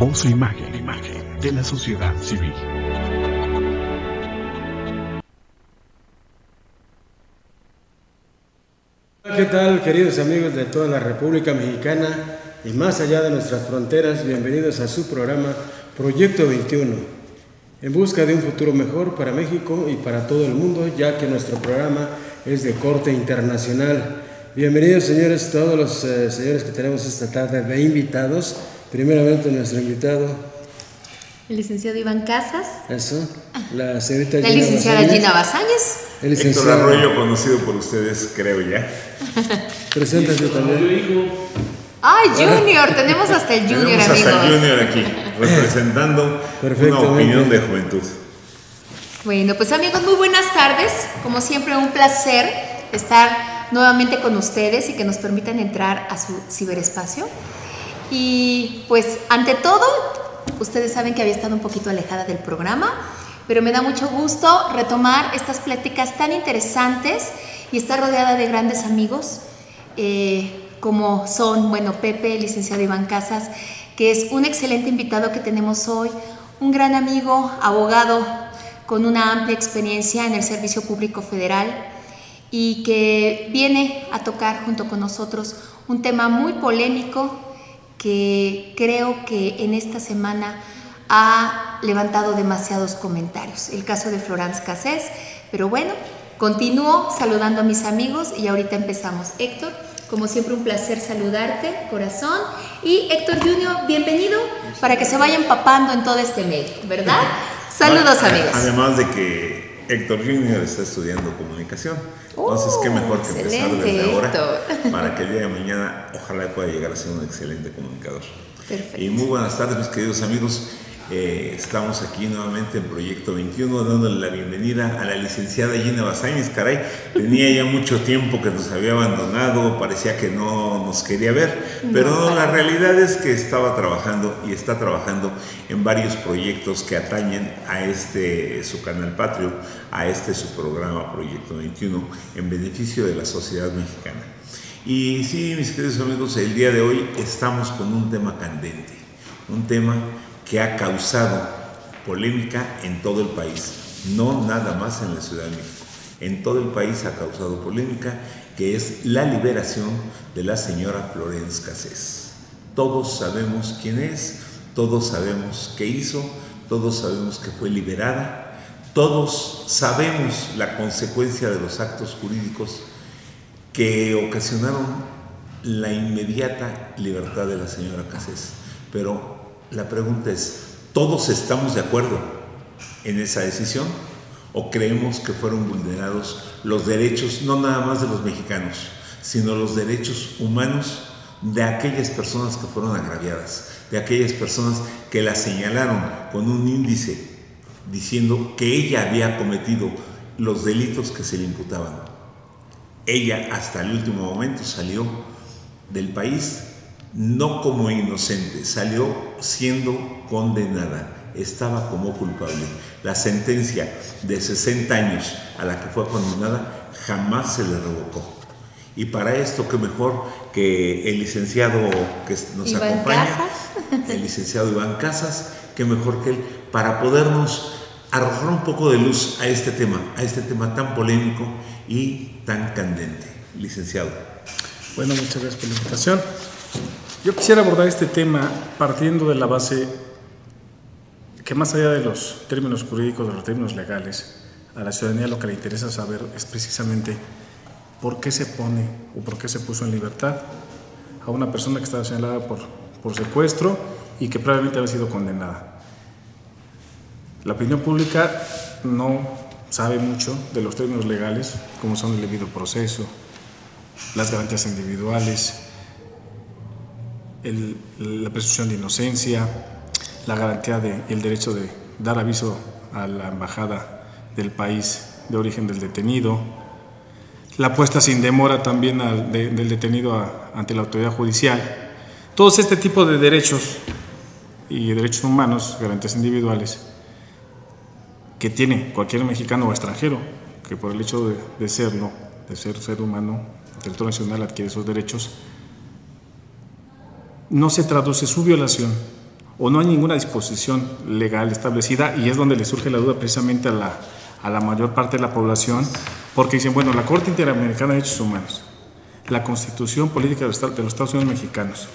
Voz e imagen de la sociedad civil. ¿Qué tal, queridos amigos de toda la República Mexicana y más allá de nuestras fronteras? Bienvenidos a su programa Proyecto 21, en busca de un futuro mejor para México y para todo el mundo, ya que nuestro programa es de corte internacional. Bienvenidos, señores, todos los señores que tenemos esta tarde de invitados. Primeramente nuestro invitado, el licenciado Iván Casas. Eso, la señorita la licenciada Gina Basáñez. El licenciado Héctor Arroyo, conocido por ustedes, creo ya. Preséntate también. ¡Ay, Junior! Tenemos hasta el Junior, amigos. Tenemos hasta el Junior aquí, representando una opinión de juventud. Bueno, pues amigos, muy buenas tardes. Como siempre, un placer estar nuevamente con ustedes y que nos permitan entrar a su ciberespacio. Y pues, ante todo, ustedes saben que había estado un poquito alejada del programa, pero me da mucho gusto retomar estas pláticas tan interesantes y estar rodeada de grandes amigos, como son, bueno, Pepe, el licenciado Iván Casas, que es un excelente invitado que tenemos hoy, un gran amigo, abogado, con una amplia experiencia en el Servicio Público Federal y que viene a tocar junto con nosotros un tema muy polémico que creo que en esta semana ha levantado demasiados comentarios, el caso de Florence Cassés. Pero bueno, continúo saludando a mis amigos y ahorita empezamos. Héctor, como siempre, un placer saludarte, corazón. Y Héctor Junior, bienvenido, para que se vaya empapando en todo este medio, ¿verdad? Saludos, amigos. Además de que Héctor Junior está estudiando comunicación, entonces qué mejor que empezar desde ahora, para que el día de mañana ojalá pueda llegar a ser un excelente comunicador. Perfecto. Y muy buenas tardes, mis queridos amigos. Estamos aquí nuevamente en Proyecto 21, dándole la bienvenida a la licenciada Gina Basáñez. Caray, tenía ya mucho tiempo que nos había abandonado, parecía que no nos quería ver, pero no, la realidad es que estaba trabajando y está trabajando en varios proyectos que atañen a su canal patrio, a su programa Proyecto 21, en beneficio de la sociedad mexicana. Y sí, mis queridos amigos, el día de hoy estamos con un tema candente, un tema que ha causado polémica en todo el país, no nada más en la Ciudad de México. En todo el país ha causado polémica, que es la liberación de la señora Florence Cassés. Todos sabemos quién es, todos sabemos qué hizo, todos sabemos que fue liberada, todos sabemos la consecuencia de los actos jurídicos que ocasionaron la inmediata libertad de la señora Cassés. Pero la pregunta es, ¿todos estamos de acuerdo en esa decisión? ¿O creemos que fueron vulnerados los derechos, no nada más de los mexicanos, sino los derechos humanos de aquellas personas que fueron agraviadas, de aquellas personas que la señalaron con un índice diciendo que ella había cometido los delitos que se le imputaban? Ella hasta el último momento salió del país no como inocente, salió siendo condenada, estaba como culpable. La sentencia de 60 años a la que fue condenada jamás se le revocó. Y para esto, qué mejor que el licenciado que nos acompaña, el licenciado Iván Casas, qué mejor que él, para podernos arrojar un poco de luz a este tema tan polémico y tan candente. Licenciado. Bueno, muchas gracias por la invitación. Yo quisiera abordar este tema partiendo de la base que, más allá de los términos jurídicos, de los términos legales, a la ciudadanía lo que le interesa saber es precisamente por qué se pone o por qué se puso en libertad a una persona que estaba señalada por secuestro y que probablemente había sido condenada. La opinión pública no sabe mucho de los términos legales, como son el debido proceso, las garantías individuales, la presunción de inocencia, la garantía del derecho de dar aviso a la embajada del país de origen del detenido, la puesta sin demora también del detenido ante la autoridad judicial. Todos este tipo de derechos y derechos humanos, garantías individuales, que tiene cualquier mexicano o extranjero, que por el hecho de serlo, de ser ser humano, el territorio nacional adquiere esos derechos, no se traduce su violación o no hay ninguna disposición legal establecida, y es donde le surge la duda precisamente a la mayor parte de la población, porque dicen, bueno, la Corte Interamericana de Derechos Humanos, la Constitución Política de los Estados Unidos Mexicanos,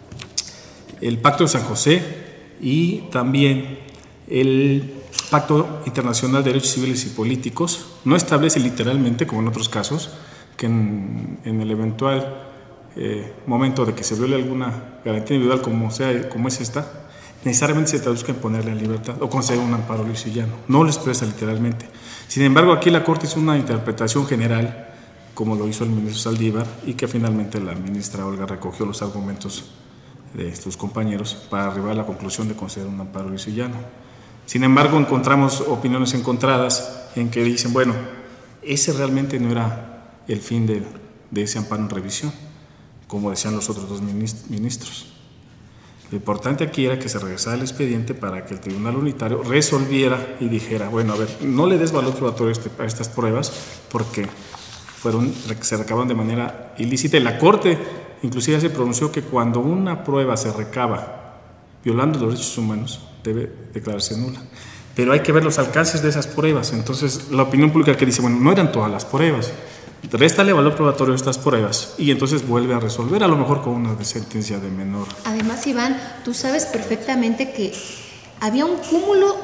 el Pacto de San José y también el Pacto Internacional de Derechos Civiles y Políticos no establece literalmente, como en otros casos, que en el eventual momento de que se viole alguna garantía individual como es esta, necesariamente se traduzca en ponerle en libertad o conceder un amparo liso y llano. No lo expresa literalmente. Sin embargo, aquí la Corte hizo una interpretación general, como lo hizo el ministro Saldívar, y que finalmente la ministra Olga recogió los argumentos de sus compañeros para arribar a la conclusión de conceder un amparo liso y llano. Sin embargo, encontramos opiniones encontradas en que dicen, bueno, ese realmente no era el fin de ese amparo en revisión, como decían los otros dos ministros. Lo importante aquí era que se regresara el expediente para que el Tribunal Unitario resolviera y dijera, bueno, a ver, no le des valor probatorio a estas pruebas porque se recabaron de manera ilícita. Y la Corte inclusive se pronunció que cuando una prueba se recaba violando los derechos humanos, debe declararse nula. Pero hay que ver los alcances de esas pruebas. Entonces, la opinión pública que dice, bueno, no eran todas las pruebas, réstale valor probatorio a estas pruebas y entonces vuelve a resolver, a lo mejor con una sentencia de menor. Además, Iván, tú sabes perfectamente que había un cúmulo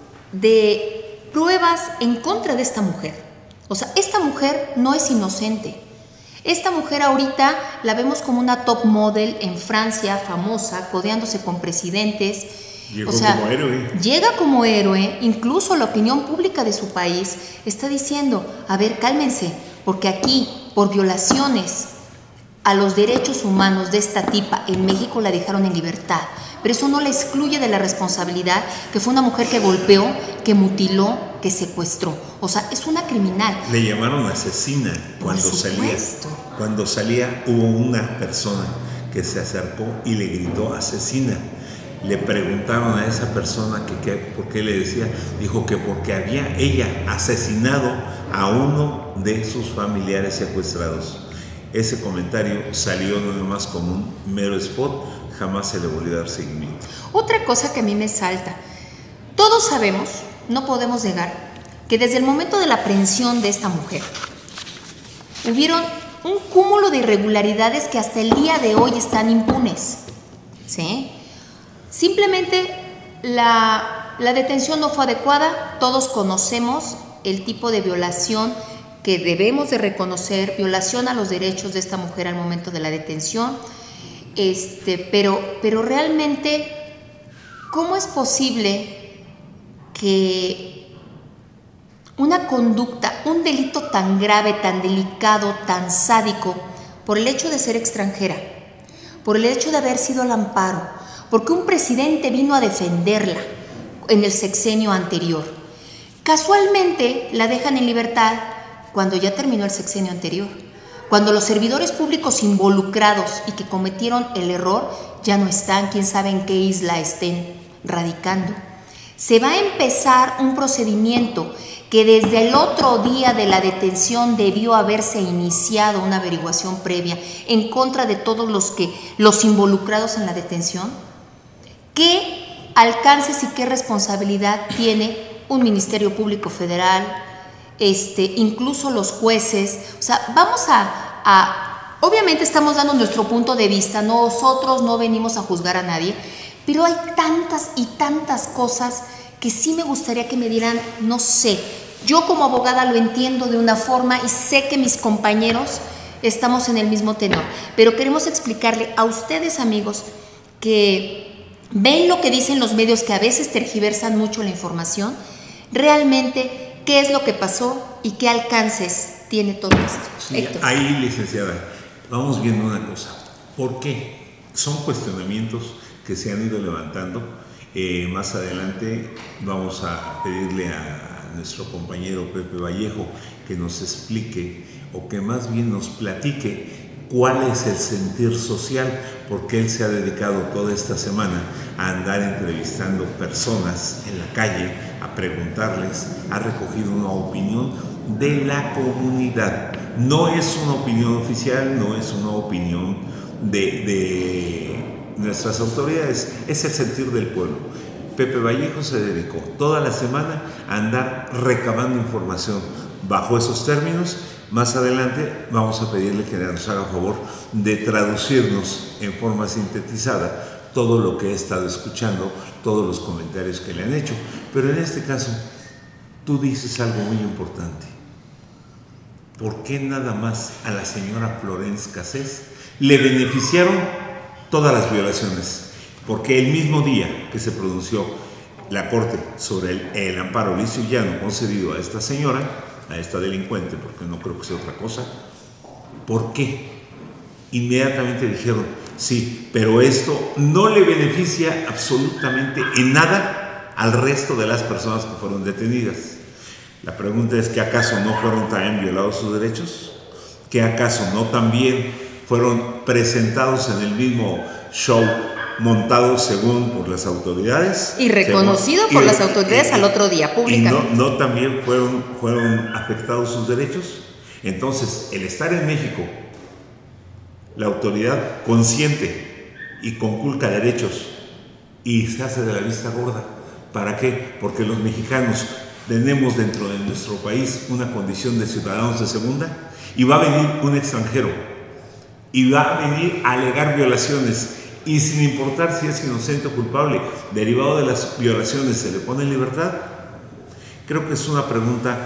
de pruebas en contra de esta mujer. O sea, esta mujer no es inocente. Esta mujer ahorita la vemos como una top model en Francia, famosa, codeándose con presidentes. Llegó como héroe. Llega como héroe, incluso la opinión pública de su país está diciendo, a ver, cálmense, porque aquí, por violaciones a los derechos humanos de esta tipa, en México la dejaron en libertad. Pero eso no la excluye de la responsabilidad, que fue una mujer que golpeó, que mutiló, que secuestró. O sea, es una criminal. Le llamaron asesina cuando salía. Cuando salía hubo una persona que se acercó y le gritó asesina. Le preguntaron a esa persona por qué le decía, dijo que porque había ella asesinado a uno de sus familiares secuestrados. Ese comentario salió no nomás como un mero spot, jamás se le volvió a dar seguimiento. Otra cosa que a mí me salta, todos sabemos, no podemos negar, que desde el momento de la aprehensión de esta mujer, hubieron un cúmulo de irregularidades que hasta el día de hoy están impunes, ¿sí? Simplemente la detención no fue adecuada, todos conocemos el tipo de violación que debemos de reconocer, violación a los derechos de esta mujer al momento de la detención, pero realmente, ¿cómo es posible que una conducta, un delito tan grave, tan delicado, tan sádico, por el hecho de ser extranjera, por el hecho de haber sido al amparo, porque un presidente vino a defenderla en el sexenio anterior, casualmente la dejan en libertad cuando ya terminó el sexenio anterior, cuando los servidores públicos involucrados y que cometieron el error ya no están, quién sabe en qué isla estén radicando? Se va a empezar un procedimiento que desde el otro día de la detención debió haberse iniciado una averiguación previa en contra de todos los involucrados en la detención. ¿Qué alcances y qué responsabilidad tiene un Ministerio Público Federal, incluso los jueces? O sea, vamos obviamente estamos dando nuestro punto de vista, nosotros no venimos a juzgar a nadie, pero hay tantas y tantas cosas que sí me gustaría que me dieran, no sé, yo como abogada lo entiendo de una forma y sé que mis compañeros estamos en el mismo tenor, pero queremos explicarle a ustedes, amigos, que ven lo que dicen los medios, que a veces tergiversan mucho la información, realmente qué es lo que pasó y qué alcances tiene todo esto. Sí, Héctor. Ahí, licenciada, vamos viendo una cosa. ¿Por qué? Son cuestionamientos que se han ido levantando. Más adelante vamos a pedirle a nuestro compañero Pepe Vallejo que nos explique o que más bien nos platique cuál es el sentir social, porque él se ha dedicado toda esta semana a andar entrevistando personas en la calle, a preguntarles, ha recogido una opinión de la comunidad. No es una opinión oficial, no es una opinión de nuestras autoridades, es el sentir del pueblo. Pepe Vallejo se dedicó toda la semana a andar recabando información bajo esos términos. Más adelante vamos a pedirle que nos haga favor de traducirnos en forma sintetizada todo lo que he estado escuchando, todos los comentarios que le han hecho. Pero en este caso, tú dices algo muy importante. ¿Por qué nada más a la señora Florence Cassés le beneficiaron todas las violaciones? Porque el mismo día que se pronunció la Corte sobre el amparo liso y llano concedido a esta señora, a esta delincuente, porque no creo que sea otra cosa, ¿por qué? Inmediatamente dijeron, sí, pero esto no le beneficia absolutamente en nada al resto de las personas que fueron detenidas. La pregunta es, ¿que acaso no fueron también violados sus derechos? ¿Que acaso no también fueron presentados en el mismo show montado según por las autoridades? Y reconocido por las autoridades al otro día, públicamente. ¿Y no también fueron afectados sus derechos? Entonces, el estar en México, la autoridad consiente y conculca derechos y se hace de la vista gorda. ¿Para qué? Porque los mexicanos tenemos dentro de nuestro país una condición de ciudadanos de segunda, y va a venir un extranjero y va a venir a alegar violaciones, y sin importar si es inocente o culpable, derivado de las violaciones, ¿se le pone en libertad? Creo que es una pregunta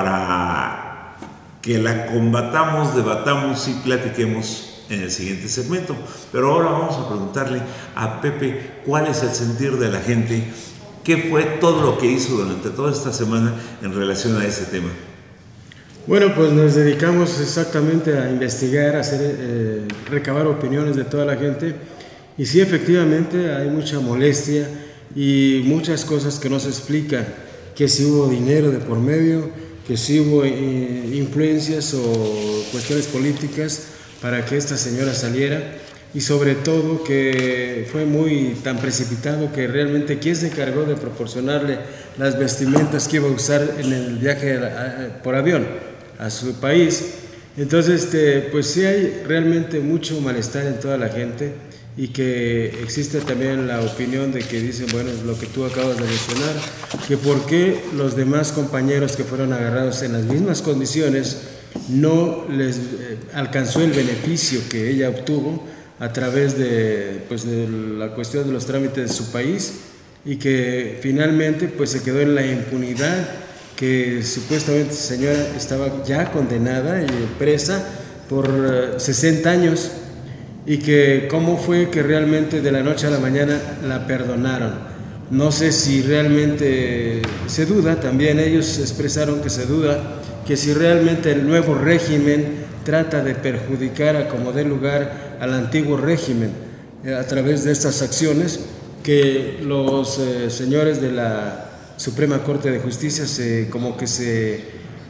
para que la combatamos, debatamos y platiquemos en el siguiente segmento. Pero ahora vamos a preguntarle a Pepe cuál es el sentir de la gente, qué fue todo lo que hizo durante toda esta semana en relación a ese tema. Bueno, pues nos dedicamos exactamente a investigar, a recabar opiniones de toda la gente. Y sí, efectivamente hay mucha molestia y muchas cosas que no se explican, que si hubo dinero de por medio, que si hubo influencias o cuestiones políticas para que esta señora saliera, y sobre todo que fue tan precipitado que realmente quién se encargó de proporcionarle las vestimentas que iba a usar en el viaje por avión a su país. Entonces, pues sí hay realmente mucho malestar en toda la gente, y que existe también la opinión de que dicen, bueno, lo que tú acabas de mencionar, que por qué los demás compañeros que fueron agarrados en las mismas condiciones no les alcanzó el beneficio que ella obtuvo a través de la cuestión de los trámites de su país, y que finalmente pues se quedó en la impunidad, que supuestamente esa señora estaba ya condenada y presa por 60 años, y que cómo fue que realmente de la noche a la mañana la perdonaron. No sé si realmente se duda, también ellos expresaron que se duda, que si realmente el nuevo régimen trata de perjudicar a como dé lugar al antiguo régimen a través de estas acciones, que los señores de la Suprema Corte de Justicia como que se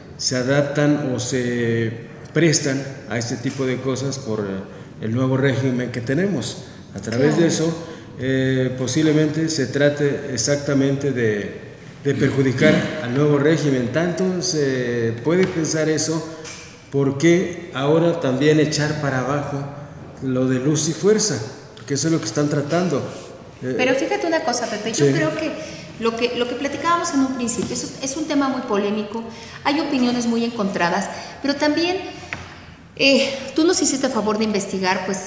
adaptan o se prestan a este tipo de cosas por el nuevo régimen que tenemos. A través de eso posiblemente se trate exactamente de perjudicar al nuevo régimen. Tanto se puede pensar eso, porque ahora también echar para abajo lo de Luz y Fuerza, porque eso es lo que están tratando. Pero fíjate una cosa, Pepe, yo creo que lo que platicábamos en un principio es un tema muy polémico, hay opiniones muy encontradas, pero también tú nos hiciste favor de investigar pues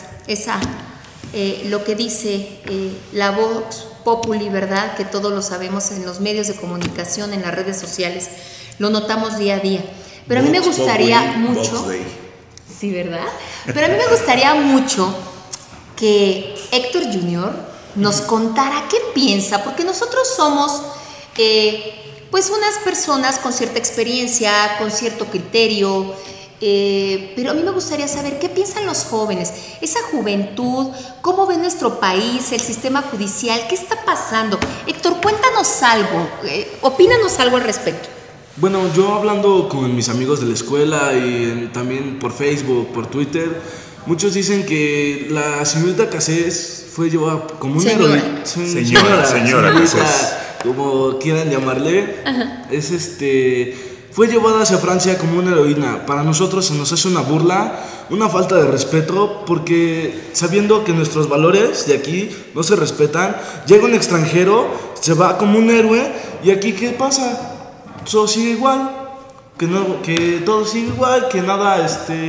lo que dice la Vox Populi, ¿verdad? Que todos lo sabemos en los medios de comunicación, en las redes sociales, lo notamos día a día. Pero a mí me gustaría mucho, sí, ¿verdad? Pero a mí me gustaría mucho que Héctor Junior nos contara qué piensa, porque nosotros somos pues unas personas con cierta experiencia, con cierto criterio, pero a mí me gustaría saber qué piensan los jóvenes, esa juventud, cómo ve nuestro país, el sistema judicial, qué está pasando. Héctor, cuéntanos algo, opínanos algo al respecto. Bueno, yo hablando con mis amigos de la escuela y también por Facebook, por Twitter, muchos dicen que la señorita Cassés fue llevada como una heroína. Señora Cassés, como quieran llamarle. Ajá. Es fue llevada hacia Francia como una heroína. Para nosotros se nos hace una burla, una falta de respeto, porque sabiendo que nuestros valores de aquí no se respetan, llega un extranjero, se va como un héroe, y aquí ¿qué pasa? Todo sigue igual, que todo sigue igual, que nada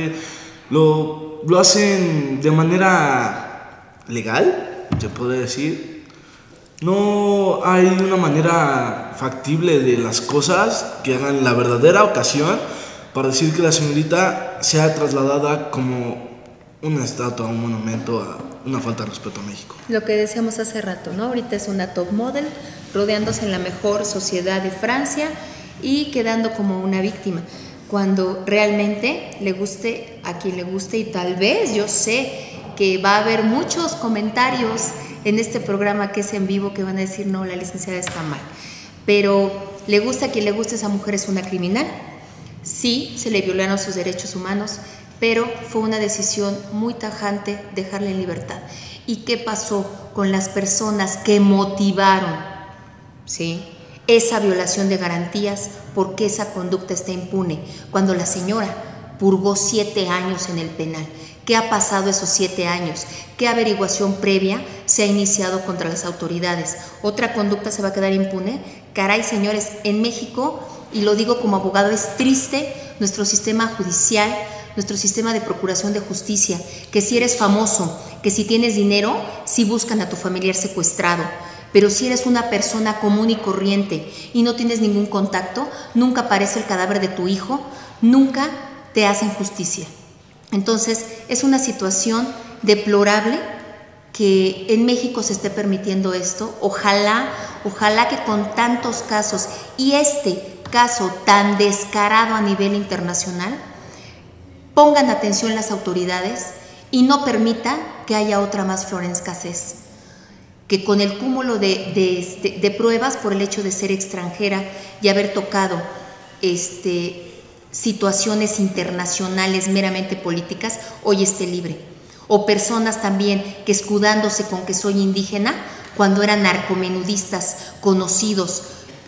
lo hacen de manera legal, se puede decir. No hay una manera factible de las cosas que hagan la verdadera ocasión para decir que la señorita sea trasladada como una estatua, un monumento, a una falta de respeto a México. Lo que decíamos hace rato, ¿no? Ahorita es una top model, rodeándose en la mejor sociedad de Francia y quedando como una víctima, cuando realmente le guste a quien le guste, y tal vez yo sé que va a haber muchos comentarios en este programa que es en vivo que van a decir, no, la licenciada está mal, pero le gusta a quien le guste, esa mujer es una criminal. Sí, se le violaron sus derechos humanos, pero fue una decisión muy tajante dejarla en libertad. ¿Y qué pasó con las personas que motivaron, ¿sí?, esa violación de garantías? ¿Por qué esa conducta está impune cuando la señora purgó 7 años en el penal? ¿Qué ha pasado esos 7 años? ¿Qué averiguación previa se ha iniciado contra las autoridades? ¿Otra conducta se va a quedar impune? Caray, señores, en México, y lo digo como abogado, es triste nuestro sistema judicial, nuestro sistema de procuración de justicia, que si eres famoso, que si tienes dinero, sí buscan a tu familiar secuestrado. Pero si eres una persona común y corriente y no tienes ningún contacto, nunca aparece el cadáver de tu hijo, nunca te hacen justicia. Entonces, es una situación deplorable que en México se esté permitiendo esto. Ojalá que con tantos casos, y este caso tan descarado a nivel internacional, pongan atención las autoridades y no permitan que haya otra más Florence Cassés, que con el cúmulo de pruebas por el hecho de ser extranjera y haber tocado situaciones internacionales meramente políticas, hoy esté libre. O personas también que, escudándose con que soy indígena, cuando eran narcomenudistas conocidas,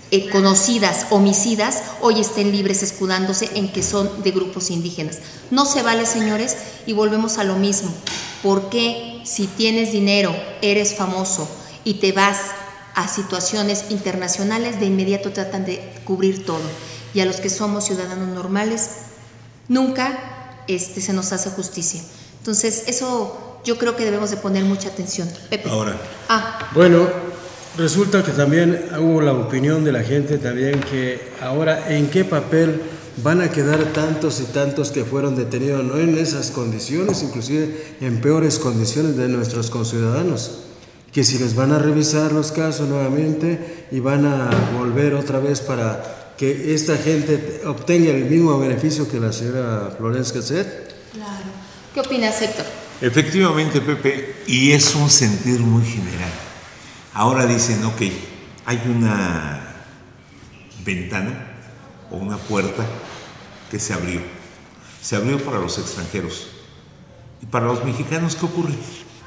homicidas, hoy estén libres escudándose en que son de grupos indígenas. No se vale, señores, y volvemos a lo mismo. ¿Por qué si tienes dinero, eres famoso y te vas a situaciones internacionales, de inmediato tratan de cubrir todo? Y a los que somos ciudadanos normales, nunca se nos hace justicia. Entonces, eso yo creo que debemos de poner mucha atención. Pepe. Ahora. Bueno, resulta que también hubo la opinión de la gente también que ahora en qué papel van a quedar tantos y tantos que fueron detenidos, no en esas condiciones, inclusive en peores condiciones de nuestros conciudadanos, que si les van a revisar los casos nuevamente y van a volver otra vez para que esta gente obtenga el mismo beneficio que la señora Florence Cassés. Claro. ¿Qué opinas, Héctor? Efectivamente, Pepe, y es un sentir muy general. Ahora dicen, ok, hay una ventana o una puerta que se abrió. Se abrió para los extranjeros. ¿Y para los mexicanos qué ocurre?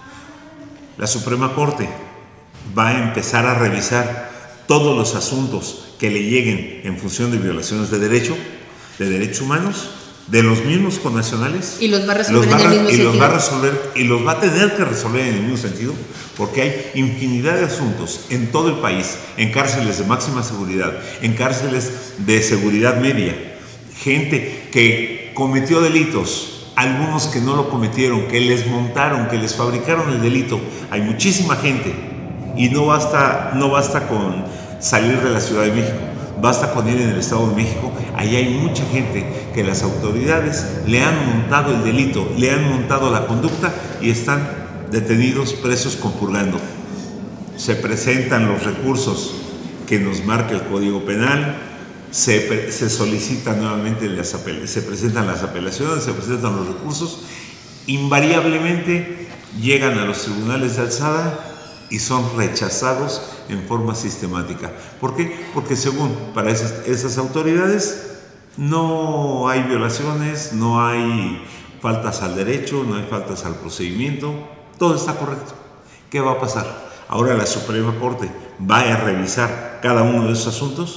La Suprema Corte va a empezar a revisar todos los asuntos que le lleguen en función de violaciones de derechos humanos, de los mismos connacionales, y los va a resolver en el mismo sentido. Y los va a tener que resolver en el mismo sentido, porque hay infinidad de asuntos en todo el país, en cárceles de máxima seguridad, en cárceles de seguridad media, gente que cometió delitos, algunos que no lo cometieron, que les montaron, que les fabricaron el delito. Hay muchísima gente, y no basta con salir de la Ciudad de México, basta con ir en el Estado de México. Ahí hay mucha gente que las autoridades le han montado el delito, le han montado la conducta y están detenidos, presos, compurgando. Se presentan los recursos que nos marca el Código Penal, se solicitan nuevamente se presentan las apelaciones, se presentan los recursos, invariablemente llegan a los tribunales de alzada y son rechazados en forma sistemática. ¿Por qué? Porque según para esas autoridades no hay violaciones, no hay faltas al derecho, no hay faltas al procedimiento, todo está correcto. ¿Qué va a pasar? Ahora la Suprema Corte va a revisar cada uno de esos asuntos.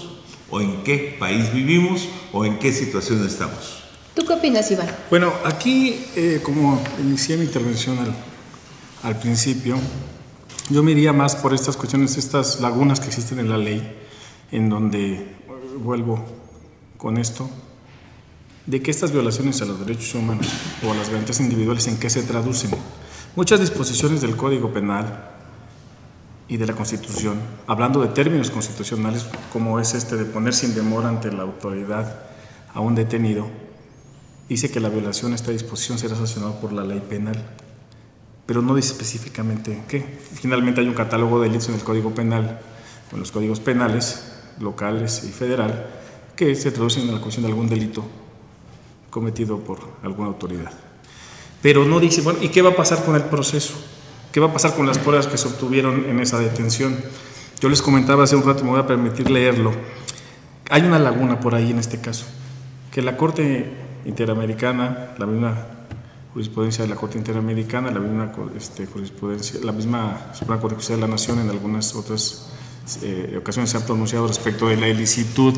o en qué país vivimos o en qué situación estamos. ¿Tú qué opinas, Iván? Bueno, aquí, como inicié mi intervención al principio, yo me iría más por estas cuestiones, estas lagunas que existen en la ley, en donde, vuelvo con esto, de que estas violaciones a los derechos humanos o a las garantías individuales, ¿en qué se traducen? Muchas disposiciones del Código Penal y de la Constitución, hablando de términos constitucionales, como es este de poner sin demora ante la autoridad a un detenido, dice que la violación a esta disposición será sancionada por la ley penal, pero no dice específicamente qué. Finalmente hay un catálogo de delitos en el Código Penal, en los códigos penales, locales y federal, que se traducen en la comisión de algún delito cometido por alguna autoridad. Pero no dice, bueno, ¿y qué va a pasar con el proceso? ¿Qué va a pasar con las pruebas que se obtuvieron en esa detención? Yo les comentaba hace un rato, me voy a permitir leerlo. Hay una laguna por ahí en este caso, que la Corte Interamericana, la misma jurisprudencia de la Corte Interamericana, la misma jurisprudencia, la misma Suprema Corte de Justicia de la Nación en algunas otras ocasiones se han pronunciado respecto de la ilicitud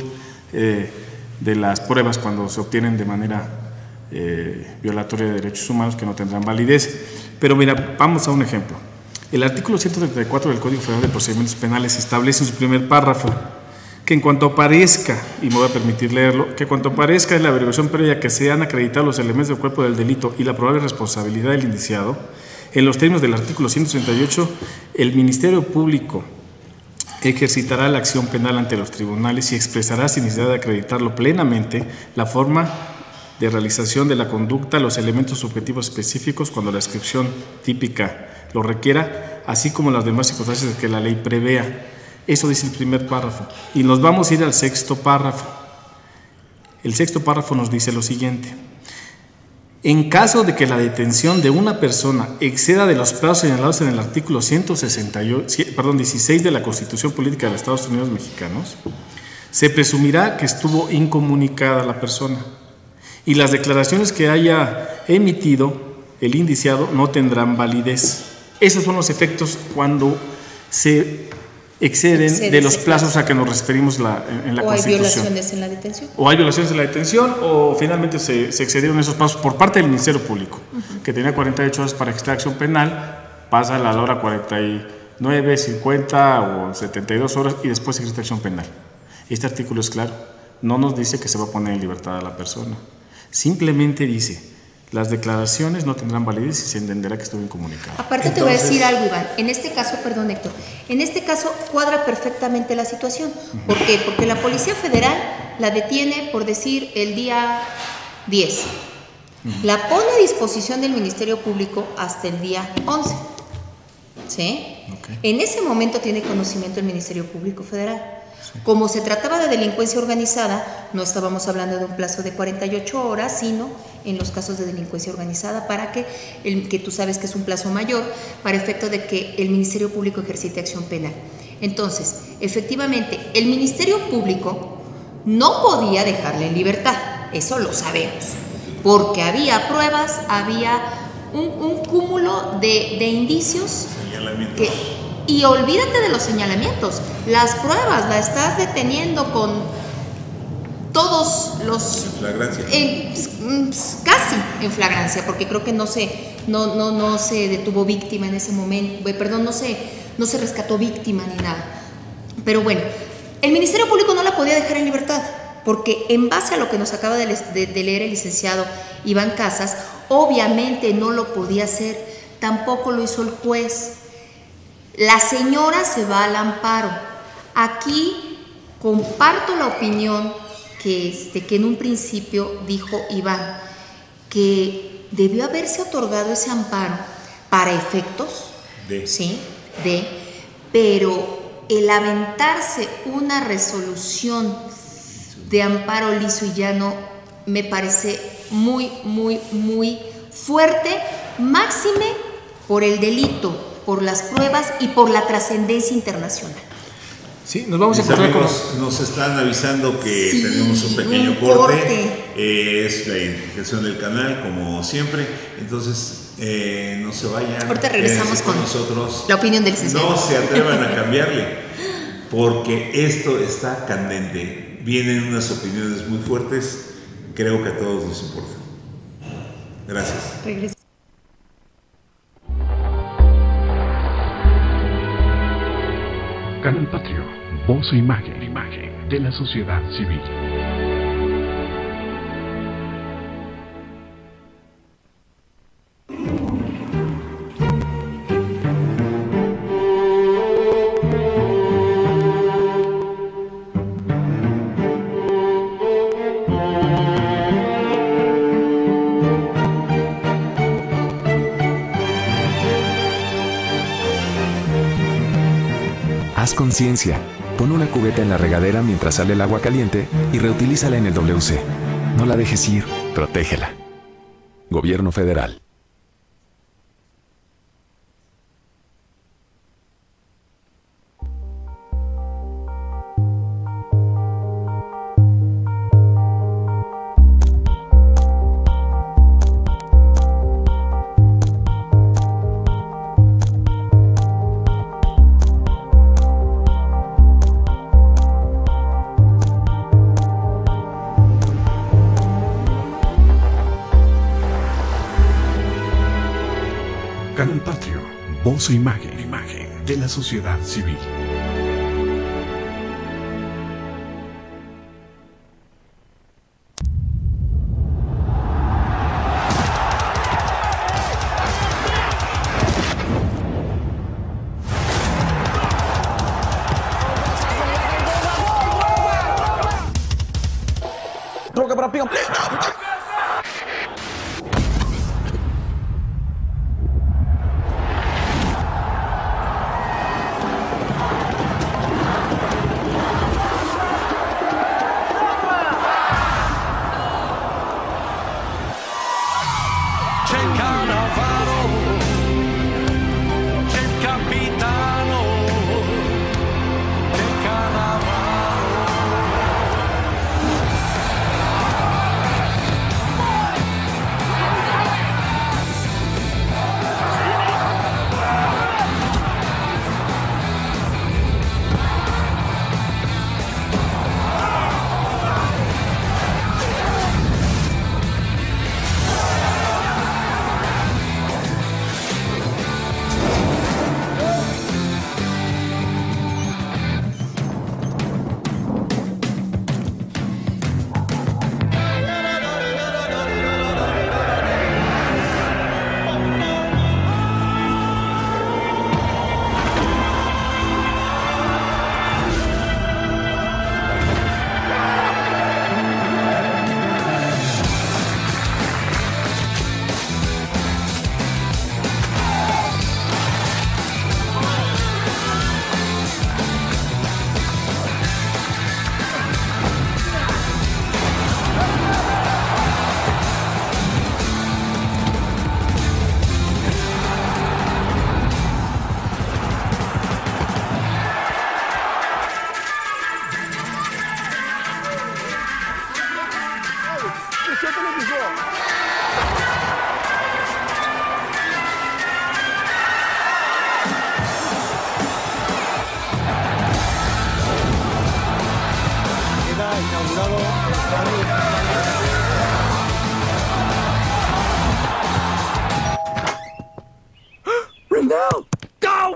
de las pruebas cuando se obtienen de manera violatoria de derechos humanos, que no tendrán validez. Pero mira, vamos a un ejemplo. El artículo 134 del Código Federal de Procedimientos Penales establece en su primer párrafo que en cuanto aparezca, y me voy a permitir leerlo, que cuanto aparezca en la averiguación previa que se han acreditado los elementos del cuerpo del delito y la probable responsabilidad del indiciado, en los términos del artículo 138, el Ministerio Público ejercitará la acción penal ante los tribunales y expresará, sin necesidad de acreditarlo plenamente, la forma de realización de la conducta, los elementos objetivos específicos cuando la descripción típica lo requiera, así como las demás circunstancias que la ley prevea. Eso dice el primer párrafo. Y nos vamos a ir al sexto párrafo. El sexto párrafo nos dice lo siguiente: en caso de que la detención de una persona exceda de los plazos señalados en el artículo 16 de la Constitución Política de los Estados Unidos Mexicanos, se presumirá que estuvo incomunicada la persona y las declaraciones que haya emitido el indiciado no tendrán validez. Esos son los efectos cuando se exceden de los plazos a que nos referimos en la Constitución. ¿O hay violaciones en la detención? O hay violaciones en la detención, o finalmente se excedieron esos plazos por parte del Ministerio Público, que tenía 48 horas para registrar acción penal, pasa a la hora 49, 50 o 72 horas y después se registra acción penal. Este artículo es claro, no nos dice que se va a poner en libertad a la persona, simplemente dice: las declaraciones no tendrán validez y se entenderá que estuvo incomunicado. Aparte te voy a decir algo, Iván. En este caso, perdón, Héctor, en este caso cuadra perfectamente la situación. ¿Por qué? Porque la Policía Federal la detiene, por decir, el día 10. La pone a disposición del Ministerio Público hasta el día 11. ¿Sí? Okay. En ese momento tiene conocimiento el Ministerio Público Federal. Como se trataba de delincuencia organizada, no estábamos hablando de un plazo de 48 horas, sino en los casos de delincuencia organizada, para que tú sabes que es un plazo mayor, para efecto de que el Ministerio Público ejercite acción penal. Entonces, efectivamente, el Ministerio Público no podía dejarle en libertad, eso lo sabemos, porque había pruebas, había un cúmulo de indicios que... Y olvídate de los señalamientos, las pruebas las estás deteniendo con todos los... En flagrancia. Casi en flagrancia, porque creo que no se detuvo víctima en ese momento, perdón, no se rescató víctima ni nada. Pero bueno, el Ministerio Público no la podía dejar en libertad, porque en base a lo que nos acaba de leer el licenciado Iván Casas, obviamente no lo podía hacer, tampoco lo hizo el juez. La señora se va al amparo. Aquí comparto la opinión que en un principio dijo Iván, que debió haberse otorgado ese amparo para efectos, pero el aventarse una resolución de amparo liso y llano me parece muy, muy, muy fuerte, máxime por el delito, por las pruebas y por la trascendencia internacional. Sí, nos vamos a encontrar con... Nos están avisando que tenemos un pequeño corte. Es la identificación del canal, como siempre. Entonces, no se vayan. Ahorita regresamos con nosotros. La opinión del licenciado. No se atrevan a cambiarle, porque esto está candente. vienen unas opiniones muy fuertes, creo que a todos nos importa. Gracias. Canal Patrio, voz e imagen de la sociedad civil. Haz conciencia. Pon una cubeta en la regadera mientras sale el agua caliente y reutilízala en el WC. No la dejes ir, protégela. Gobierno Federal. Canal Patrio, voz e imagen de la sociedad civil. Troca para peão. Rendell, go!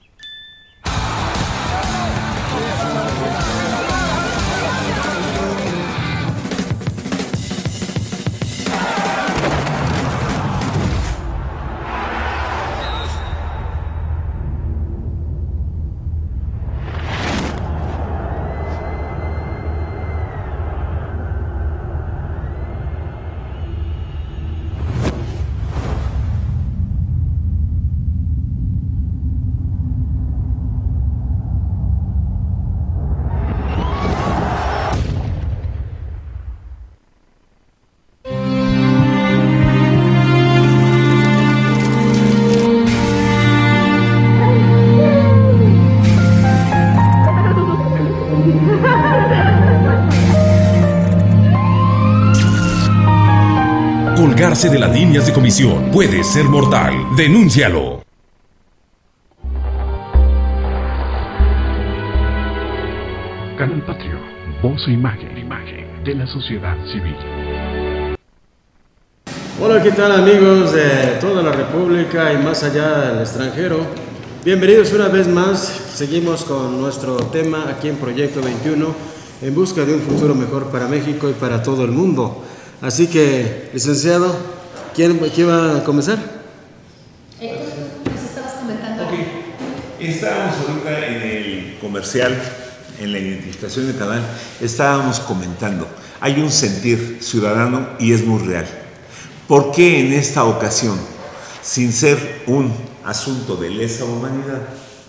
Colgarse de las líneas de comisión puede ser mortal. Denúncialo. Canal Patrio, voz e imagen de la sociedad civil. Hola, ¿qué tal amigos de toda la República y más allá del extranjero? Bienvenidos una vez más, seguimos con nuestro tema aquí en Proyecto 21, en busca de un futuro mejor para México y para todo el mundo. Así que, licenciado, ¿quién va a comenzar? Nos estabas comentando. Ok, estábamos ahorita en el comercial, en la identificación de canal, estábamos comentando, hay un sentir ciudadano y es muy real. ¿Por qué en esta ocasión, sin ser un asunto de lesa humanidad,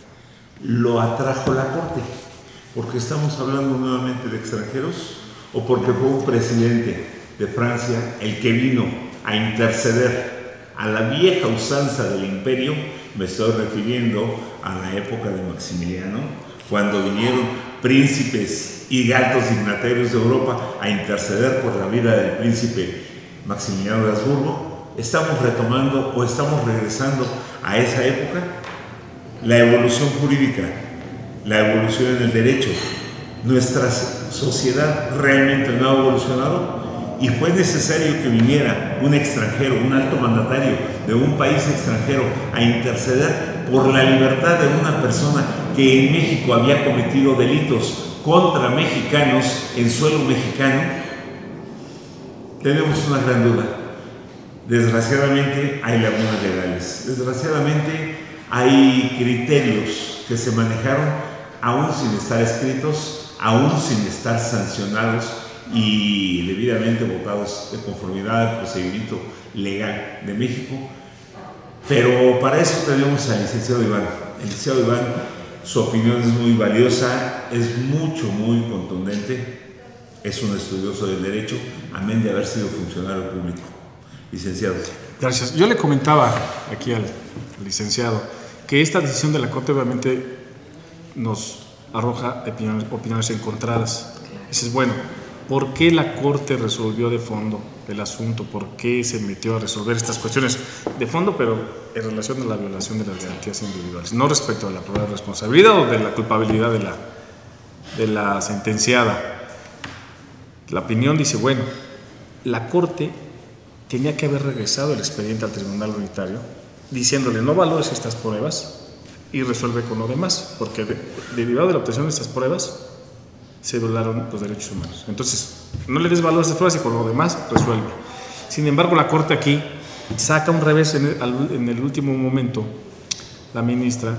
lo atrajo la Corte? ¿Porque estamos hablando nuevamente de extranjeros o porque fue un presidente de Francia el que vino a interceder a la vieja usanza del imperio? Me estoy refiriendo a la época de Maximiliano, cuando vinieron príncipes y altos dignatarios de Europa a interceder por la vida del príncipe Maximiliano de Habsburgo. ¿Estamos retomando o estamos regresando a esa época? La evolución jurídica, la evolución en el derecho, nuestra sociedad realmente no ha evolucionado y fue necesario que viniera un extranjero, un alto mandatario de un país extranjero a interceder por la libertad de una persona que en México había cometido delitos contra mexicanos en suelo mexicano. Tenemos una gran duda. Desgraciadamente hay lagunas legales. Desgraciadamente hay criterios que se manejaron aún sin estar escritos, aún sin estar sancionados y debidamente votados de conformidad al procedimiento legal de México. Pero para eso tenemos al licenciado Iván. El licenciado Iván, su opinión es muy valiosa, es muy contundente. Es un estudioso del derecho, amén de haber sido funcionario público. Licenciado. Gracias. Yo le comentaba aquí al licenciado que esta decisión de la Corte obviamente nos arroja opiniones encontradas. Dices, bueno, ¿por qué la Corte resolvió de fondo el asunto? ¿Por qué se metió a resolver estas cuestiones de fondo, pero en relación a la violación de las garantías individuales? No respecto a la prueba de responsabilidad o de la culpabilidad de la sentenciada. La opinión dice, bueno, la Corte tenía que haber regresado el expediente al Tribunal Unitario diciéndole no valores estas pruebas y resuelve con lo demás, porque derivado de la obtención de estas pruebas se violaron los derechos humanos. Entonces, no le des valor a estas pruebas y con lo demás resuelve. Sin embargo, la Corte aquí saca un revés en el último momento, la ministra,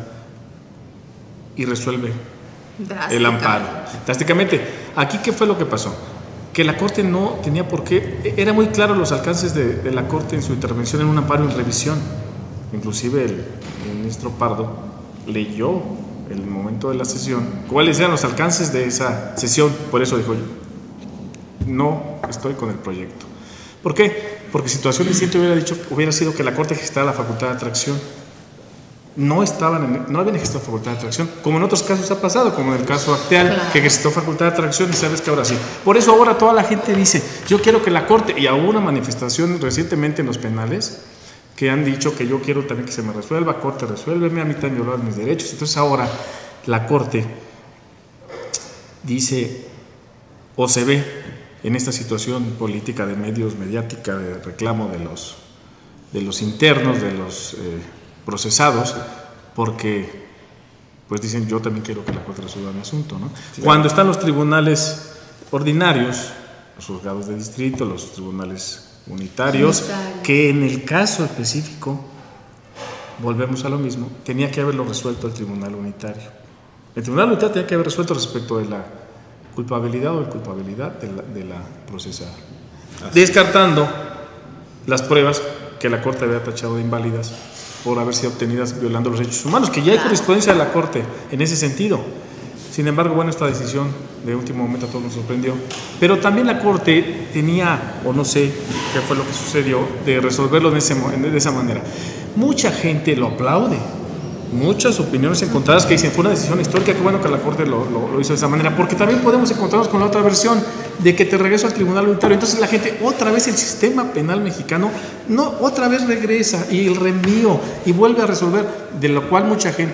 y resuelve el amparo. Drásticamente. Aquí, ¿qué fue lo que pasó? Que la Corte no tenía por qué, era muy claro los alcances de la Corte en su intervención en un amparo en revisión. Inclusive el ministro Pardo leyó el momento de la sesión, cuáles eran los alcances de esa sesión, por eso dijo, no estoy con el proyecto. ¿Por qué? Porque situación distinta hubiera sido que la Corte ejercitara la facultad de atracción. No habían ejercitado facultad de atracción, como en otros casos ha pasado, como en el caso Acteal, claro, que ejercitó facultad de atracción y sabes que ahora sí. Por eso ahora toda la gente dice, yo quiero que la Corte, y hubo una manifestación recientemente en los penales, que han dicho que yo quiero también que se me resuelva, Corte, resuélveme, a mí también violaron mis derechos. Entonces ahora la Corte dice, o se ve en esta situación política de medios, mediática, de reclamo de los internos, de los procesados, porque pues dicen yo también quiero que la Corte resuelva mi asunto, ¿no? Sí. Cuando están los tribunales ordinarios, los juzgados de distrito, los tribunales unitarios, que en el caso específico, volvemos a lo mismo, tenía que haberlo resuelto el tribunal unitario. El tribunal unitario tenía que haber resuelto respecto de la culpabilidad o inculpabilidad de la procesada, descartando las pruebas que la Corte había tachado de inválidas por haber sido obtenidas violando los derechos humanos, que ya hay jurisprudencia de la Corte en ese sentido. Sin embargo, bueno, esta decisión de último momento a todos nos sorprendió, pero también la Corte tenía, o no sé qué fue lo que sucedió, de resolverlo de esa manera. Mucha gente lo aplaude, muchas opiniones encontradas que dicen fue una decisión histórica, qué bueno que la Corte lo hizo de esa manera, porque también podemos encontrarnos con la otra versión de que te regreso al tribunal unitario. Entonces la gente, otra vez el sistema penal mexicano, otra vez regresa y el reenvío y vuelve a resolver, de lo cual mucha gente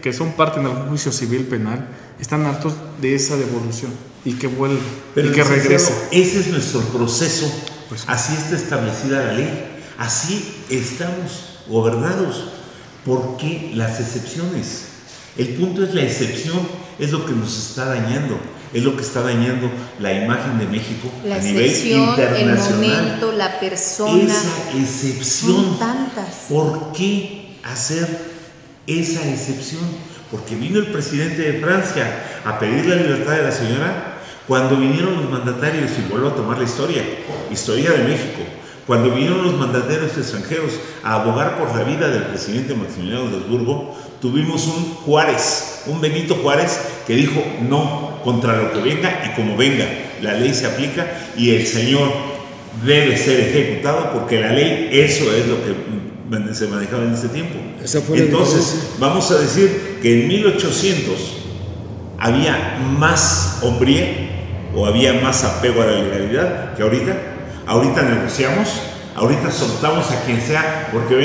que son parte en algún juicio civil penal, están hartos de esa devolución y que vuelva y que regrese. Ese es nuestro proceso, Pues, así está establecida la ley, así estamos gobernados. ¿Por qué las excepciones? El punto es la excepción, es lo que nos está dañando, es lo que está dañando la imagen de México La a nivel excepción, internacional. el momento, la persona. Esa excepción. Son tantas. ¿Por qué hacer esa excepción? Porque vino el presidente de Francia a pedir la libertad de la señora cuando vinieron los mandatarios, y vuelvo a tomar la historia de México, cuando vinieron los mandatarios extranjeros a abogar por la vida del presidente Maximiliano de Habsburgo, tuvimos un Juárez, un Benito Juárez, que dijo no, contra lo que venga y como venga, la ley se aplica y el señor debe ser ejecutado porque la ley, eso es lo que se manejaba en ese tiempo. Entonces, vamos a decir que en 1800 había más hombría o había más apego a la legalidad que ahorita. Ahorita negociamos, ahorita soltamos a quien sea porque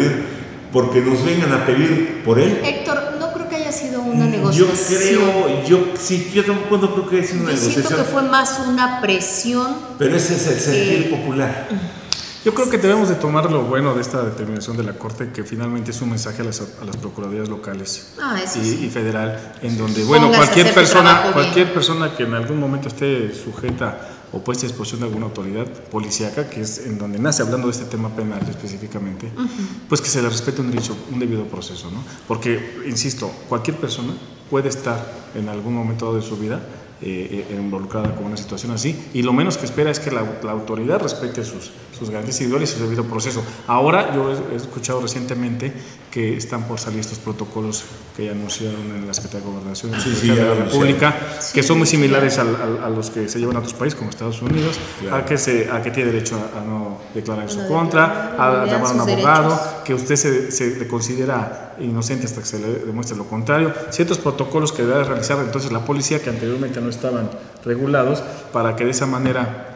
nos vengan a pedir por él. Héctor, no creo que haya sido una negociación. Yo tampoco no creo que haya sido una negociación. Siento que fue más una presión. Pero ese es el sentir popular. Yo creo que debemos de tomar lo bueno de esta determinación de la Corte, que finalmente es un mensaje a las procuradurías locales y federal, en donde, bueno, cualquier persona que en algún momento esté sujeta o puesta a disposición de alguna autoridad policíaca, que es en donde nace, hablando de este tema penal específicamente, pues que se le respete un debido proceso, ¿no? Porque, insisto, cualquier persona puede estar en algún momento dado de su vida involucrada con una situación así, y lo menos que espera es que la autoridad respete sus garantías individuales y su debido proceso. Ahora yo he escuchado recientemente que están por salir estos protocolos que ya anunciaron en la Secretaría de Gobernación de la República, que son muy similares a los que se llevan a otros países como Estados Unidos, a que tiene derecho a no declarar en su contra, a llamar a un abogado, que usted se le considera inocente hasta que se le demuestre lo contrario, ciertos protocolos que debe realizar entonces la policía, que anteriormente no estaban regulados, para que de esa manera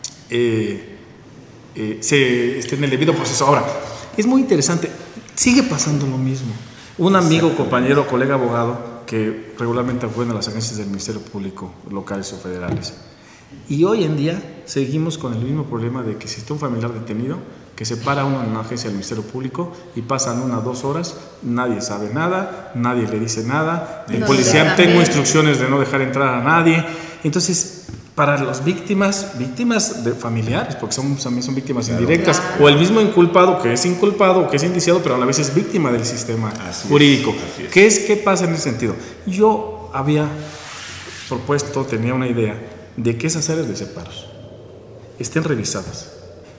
se esté en el debido proceso. Ahora, es muy interesante, sigue pasando lo mismo. Un amigo, compañero, colega abogado que regularmente acude a las agencias del Ministerio Público locales o federales, y hoy en día seguimos con el mismo problema de que si está un familiar detenido, que se para uno en una agencia del Ministerio Público y pasan 1 o 2 horas, nadie sabe nada, nadie le dice nada, el policía tengo instrucciones de no dejar entrar a nadie. Entonces, para las víctimas de familiares, porque también son víctimas indirectas, o el mismo inculpado, que es indiciado, pero a la vez es víctima del sistema jurídico. ¿Qué pasa en ese sentido? Yo había tenía una idea de que esas áreas de separos estén revisadas.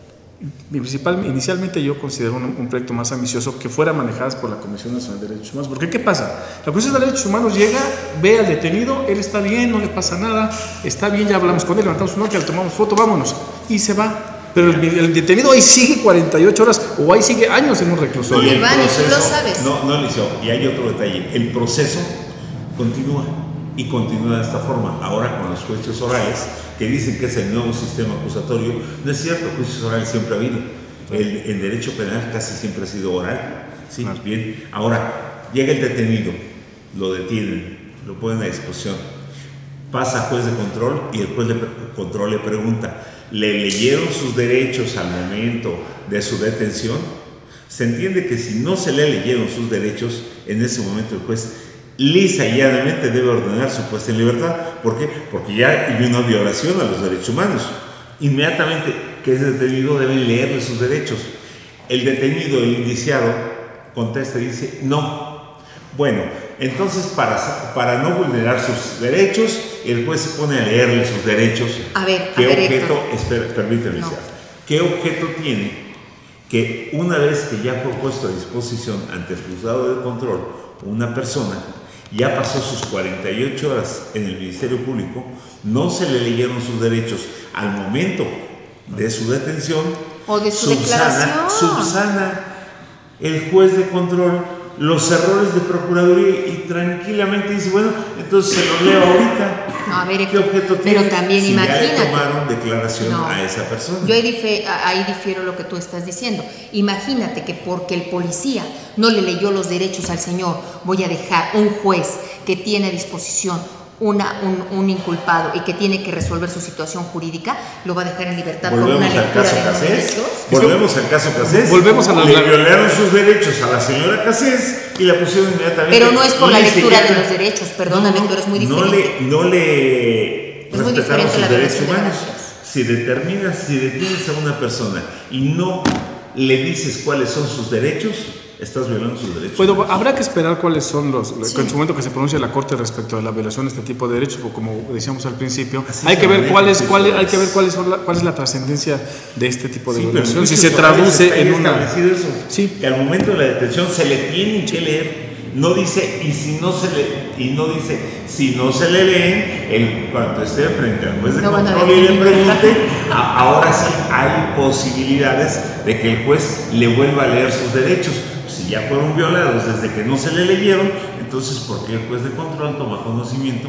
Inicialmente yo considero un proyecto más ambicioso, que fuera manejadas por la Comisión Nacional de Derechos Humanos. Porque ¿qué pasa? La Comisión de Derechos Humanos llega, ve al detenido, él está bien, no le pasa nada, está bien, ya hablamos con él, levantamos un nota, le tomamos foto, vámonos, y se va. Pero el detenido ahí sigue 48 horas o ahí sigue años en un reclusorio. Y Iván, tú lo sabes. No, Liceo, y hay otro detalle, el proceso continúa. Y continúa de esta forma. Ahora con los juicios orales, que dicen que es el nuevo sistema acusatorio, no es cierto, juicios orales siempre ha habido. El derecho penal casi siempre ha sido oral. Sí, bien. Ahora, llega el detenido, lo detienen, lo ponen a disposición, pasa a juez de control y el juez de control le pregunta, ¿le leyeron sus derechos al momento de su detención? Se entiende que si no se le leyeron sus derechos, en ese momento el juez lisa y llanamente debe ordenar su puesta en libertad. ¿Por qué? Porque ya hay una violación a los derechos humanos. Inmediatamente que es detenido deben leerle sus derechos. El detenido, el indiciado, contesta y dice no. Bueno, entonces para no vulnerar sus derechos, el juez se pone a leerle sus derechos. Permíteme, ¿qué objeto tiene que una vez que ya fue puesto a disposición ante el juzgado de control una persona, ya pasó sus 48 horas en el Ministerio Público, no se le leyeron sus derechos al momento de su detención, o de su declaración? Subsana el juez de control los errores de procuraduría y tranquilamente dice, bueno, entonces se los leo ahorita. No, a ver, ¿Qué objeto tiene? pero también si imagínate. ya le tomaron declaración No. a esa persona. Yo ahí difiero lo que tú estás diciendo. Imagínate que porque el policía no le leyó los derechos al señor, voy a dejar un juez que tiene a disposición un inculpado y que tiene que resolver su situación jurídica, lo va a dejar en libertad por una lectura de los derechos. Volvemos al caso Cassés. Volvemos a Le violaron sus derechos a la señora Cassés y la pusieron inmediatamente. Pero no es por Y la ni lectura siquiera- de los derechos, perdóname, tú eres muy diferente. No le Es muy respetaron diferente sus la derechos violación de humanos. derechos. Si detienes a una persona y no le dices cuáles son sus derechos, estás violando sus derechos. Bueno, habrá que esperar cuáles son en su momento que se pronuncie la Corte respecto a la violación de este tipo de derechos, o como decíamos al principio, Así hay se que ver maneja, cuál es la trascendencia de este tipo de Sí, pero violación, si muchos se traduce está en una... establecido eso, Sí. que al momento de la detención se le tienen que leer. No dice si no se le leen, cuando esté frente al juez de No van a control y le detener. pregunte, ahora sí hay posibilidades de que el juez le vuelva a leer sus derechos. Si ya fueron violados desde que no se le leyeron, entonces ¿por qué el juez de control toma conocimiento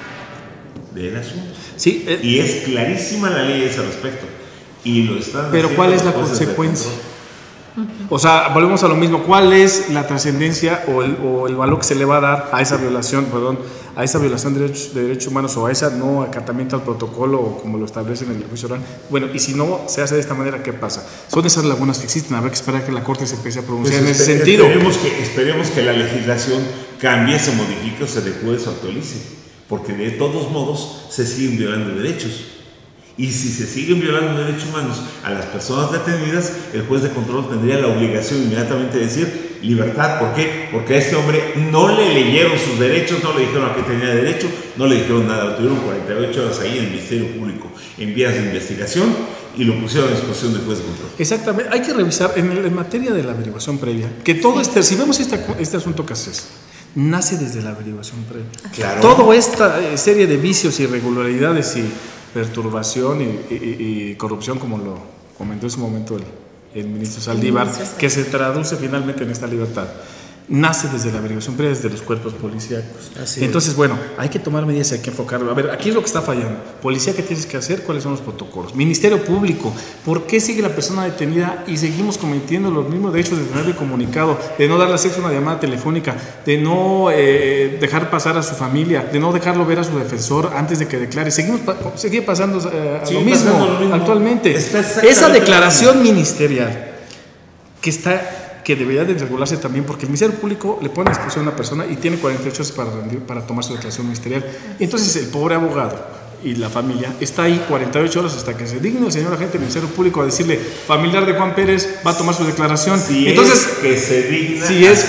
del asunto? Sí, Y es clarísima la ley a ese respecto. Y lo están pero haciendo ¿cuál es la los jueces de consecuencia? control. O sea, volvemos a lo mismo. ¿Cuál es la trascendencia o el valor que se le va a dar a esa violación, de derechos humanos, o a ese no acatamiento al protocolo, o como lo establecen en el juicio oral? Bueno, y si no se hace de esta manera, ¿qué pasa? Son esas lagunas que existen. Habrá que esperar que la Corte se empiece a pronunciar en ese sentido. Esperemos que la legislación cambie, se modifique o se adecue, se actualice, porque de todos modos se siguen violando derechos. Y si se siguen violando derechos humanos a las personas detenidas, el juez de control tendría la obligación inmediatamente de decir libertad. ¿Por qué? Porque a este hombre no le leyeron sus derechos, no le dijeron a qué tenía derecho, no le dijeron nada. Lo tuvieron 48 horas ahí en el Ministerio Público en vías de investigación y lo pusieron a disposición del juez de control. Exactamente. Hay que revisar en materia de la averiguación previa, que todo si vemos este asunto Cassés, nace desde la averiguación previa. Claro. Toda esta serie de vicios, irregularidades y perturbación y corrupción, como lo comentó en su momento el ministro Saldívar, que se traduce finalmente en esta libertad, nace desde la averiguación previa, desde los cuerpos policíacos. Entonces, bueno, hay que tomar medidas, hay que enfocarlo. A ver, aquí es lo que está fallando. Policía, ¿qué tienes que hacer? ¿Cuáles son los protocolos? Ministerio Público, ¿por qué sigue la persona detenida y seguimos cometiendo los mismos derechos de tenerle comunicado, de no darle acceso a una llamada telefónica, de no dejar pasar a su familia, de no dejarlo ver a su defensor antes de que declare? Sigue pasando lo mismo actualmente. Esa declaración ministerial que debería de regularse también, porque el Ministerio Público le pone a disposición a una persona y tiene 48 horas para tomar su declaración ministerial. Entonces el pobre abogado y la familia está ahí 48 horas hasta que se digne el señor agente del Ministerio Público a decirle: familiar de Juan Pérez va a tomar su declaración. Entonces, que se digna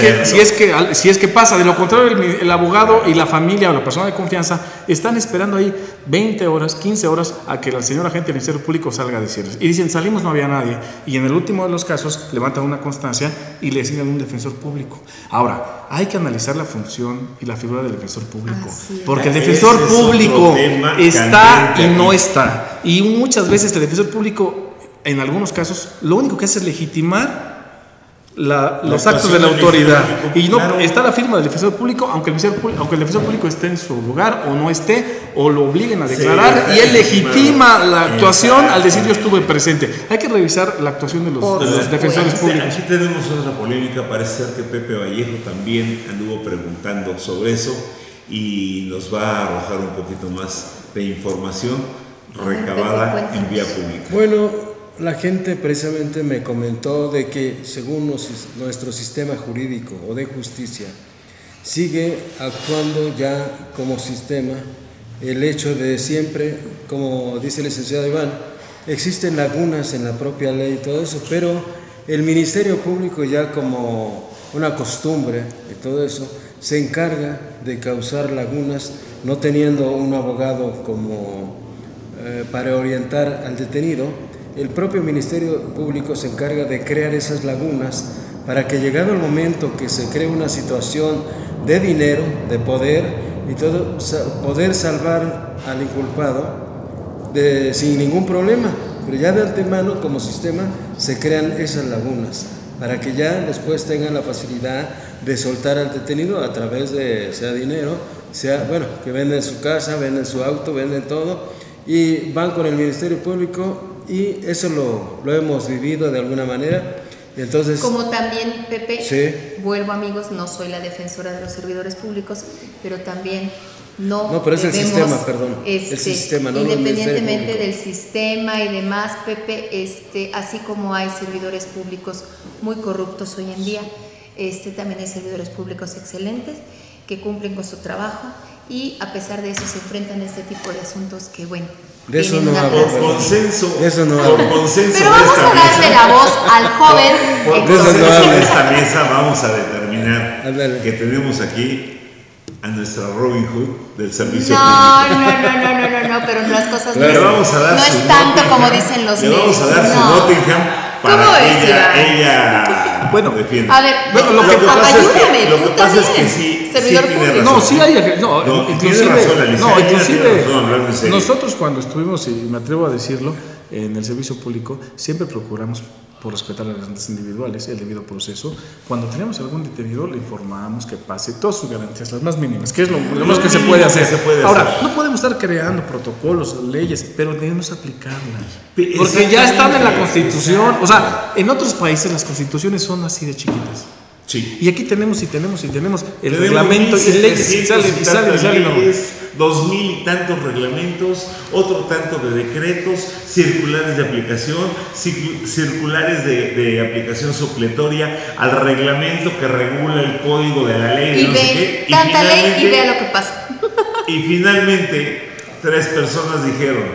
si es que pasa. De lo contrario, el abogado y la familia o la persona de confianza están esperando ahí 20 horas, 15 horas a que el señor agente del Ministerio Público salga a decirles. Y dicen: salimos, no había nadie. Y en el último de los casos levantan una constancia y le asignan un defensor público. Ahora, hay que analizar la función y la figura del defensor público, porque el defensor público está y no está. Y muchas veces el defensor público, en algunos casos, lo único que hace es legitimar los actos de la autoridad. Y no está la firma del defensor público, aunque el defensor público esté en su lugar o no esté, o lo obliguen a declarar, y él legitima la actuación al decir: yo estuve presente. Hay que revisar la actuación de los defensores públicos. Aquí tenemos otra polémica. Parece ser que Pepe Vallejo también anduvo preguntando sobre eso y nos va a arrojar un poquito más de información recabada en vía pública. Bueno, la gente precisamente me comentó de que según nuestro sistema jurídico o de justicia sigue actuando ya como sistema el hecho de siempre, como dice el licenciado Iván, existen lagunas en la propia ley y todo eso, pero el Ministerio Público, ya como una costumbre y todo eso, se encarga de causar lagunas, no teniendo un abogado como para orientar al detenido. El propio Ministerio Público se encarga de crear esas lagunas para que, llegado el momento que se cree una situación de dinero, de poder y todo, poder salvar al inculpado sin ningún problema. Pero ya de antemano, como sistema, se crean esas lagunas para que ya después tengan la facilidad de soltar al detenido a través de, sea dinero, que venden su casa, venden su auto, venden todo y van con el Ministerio Público y eso lo hemos vivido de alguna manera. Y entonces, como también, Pepe, sí. Vuelvo amigos, no soy la defensora de los servidores públicos, pero también pero es el sistema, perdón. El sistema, no independientemente del sistema y demás, Pepe, así como hay servidores públicos muy corruptos hoy en día, también hay servidores públicos excelentes que cumplen con su trabajo y a pesar de eso se enfrentan a este tipo de asuntos que, bueno, de eso no hablo. Por consenso. De eso no hablo. Por consenso. Pero vamos a darle la voz al joven. Por consenso de esta mesa vamos a determinar que tenemos aquí a nuestra Robin Hood del servicio público. No, pero las cosas no es tanto como dicen los medios. Le vamos a dar su Nottingham para que ella defienda. A ver, ayúdame, lo que pasa es que sí tiene razón. No, sí hay, inclusive razón, nosotros cuando estuvimos, y me atrevo a decirlo, en el servicio público, siempre procuramos por respetar las garantías individuales, el debido proceso. Cuando tenemos algún detenido, le informamos que pase todas sus garantías, las más mínimas, que es lo más que se puede hacer. Ahora, no podemos estar creando protocolos, leyes, pero debemos aplicarlas. Porque ya están en la Constitución. O sea, en otros países las constituciones son así de chiquitas. Sí. Y aquí tenemos el reglamento y leyes y salen. 2000 y tantos reglamentos, otro tanto de decretos, circulares de aplicación, circulares de aplicación supletoria al reglamento que regula el código de la ley. Y ve tanta ley y vea lo que pasa. Y finalmente 3 personas dijeron: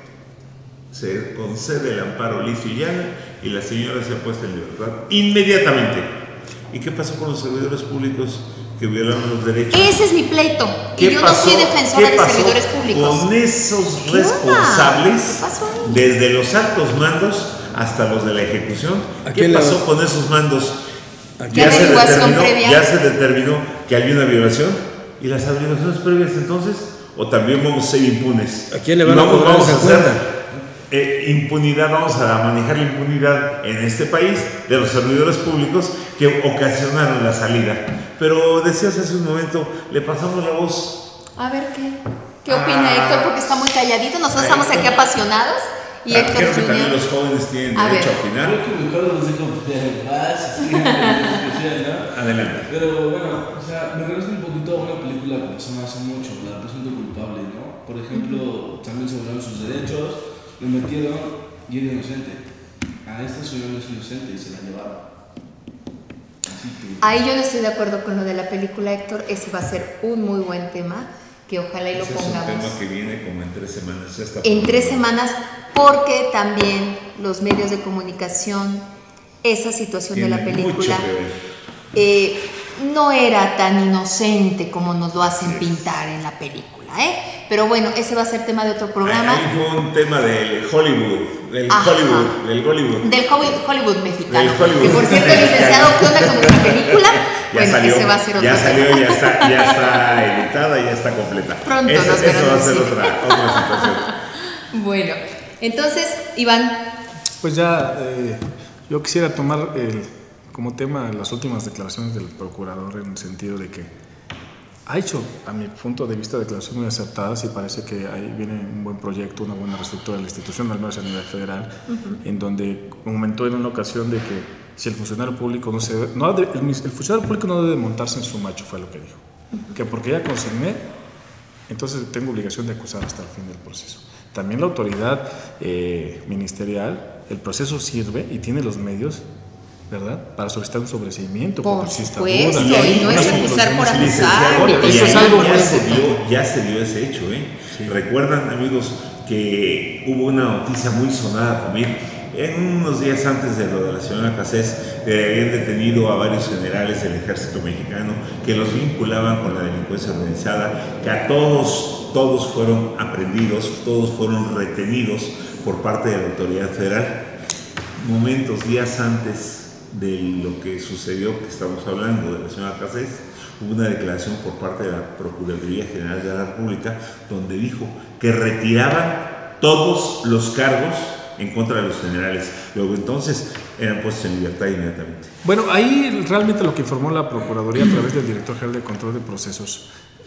se concede el amparo licio y llano y la señora se ha puesto en libertad inmediatamente. ¿Y qué pasó con los servidores públicos que violaron los derechos? Ese es mi pleito. Y yo no soy defensora de servidores públicos. Con esos responsables, desde los altos mandos hasta los de la ejecución, ¿qué pasó con esos mandos? Ya se determinó que hay una violación. ¿Y las averiguaciones previas entonces? ¿O también vamos a ser impunes? ¿A quién le van a cobrar esa cuenta? Impunidad, vamos a manejar la impunidad en este país de los servidores públicos que ocasionaron la salida. Pero decías hace un momento, le pasamos la voz. A ver qué opina Héctor, porque está muy calladito. Nosotros estamos aquí apasionados y Héctor creo que también los jóvenes tienen derecho a opinar. Creo que mejor los dejo en paz. Adelante. Pero bueno, o sea, me regreso un poquito a una película que se me hace mucho, La presunto culpable, ¿no? Por ejemplo, también se violaron sus derechos. Lo metieron y era inocente. A esta señora no es inocente y se la llevaron. Ahí yo no estoy de acuerdo con lo de la película, Héctor. Ese va a ser un muy buen tema, que ojalá y lo pongamos. Es un tema que viene como en 3 semanas. En 3 semanas, porque también los medios de comunicación, esa situación de la película no era tan inocente como nos lo hacen pintar en la película. Pero bueno, ese va a ser tema de otro programa. Ahí fue un tema del Hollywood, del Hollywood mexicano. Que por cierto, licenciado, ¿qué onda con nuestra película? Ese va a ser otro tema. Ya está editada, ya está completa. Pronto eso nos verán. Va a ser otra situación. Bueno, entonces, Iván. Pues ya, yo quisiera tomar como tema las últimas declaraciones del procurador, en el sentido de que ha hecho, a mi punto de vista, declaraciones muy acertadas y parece que ahí viene un buen proyecto, una buena reestructura de la institución, al menos a nivel federal, en donde comentó en una ocasión de que si el funcionario público el funcionario público no debe montarse en su macho, fue lo que dijo. Que porque ya consigné, entonces tengo obligación de acusar hasta el fin del proceso. También la autoridad ministerial, el proceso sirve y tiene los medios, ¿verdad?, para solicitar un sobreseimiento. Por supuesto, y no es acusar por acusar. Eso es algo ya se dio ese hecho, Sí. Recuerdan, amigos, que hubo una noticia muy sonada también. En unos días antes de lo de la señora Cassés, habían detenido a varios generales del ejército mexicano que los vinculaban con la delincuencia organizada, que a todos fueron aprehendidos, todos fueron retenidos por parte de la autoridad federal. Días antes de lo que sucedió, que estamos hablando de la señora Cassés, hubo una declaración por parte de la Procuraduría General de la República donde dijo que retiraban todos los cargos en contra de los generales. Luego entonces eran puestos en libertad inmediatamente. Bueno, ahí realmente lo que informó la Procuraduría a través del Director General de Control de Procesos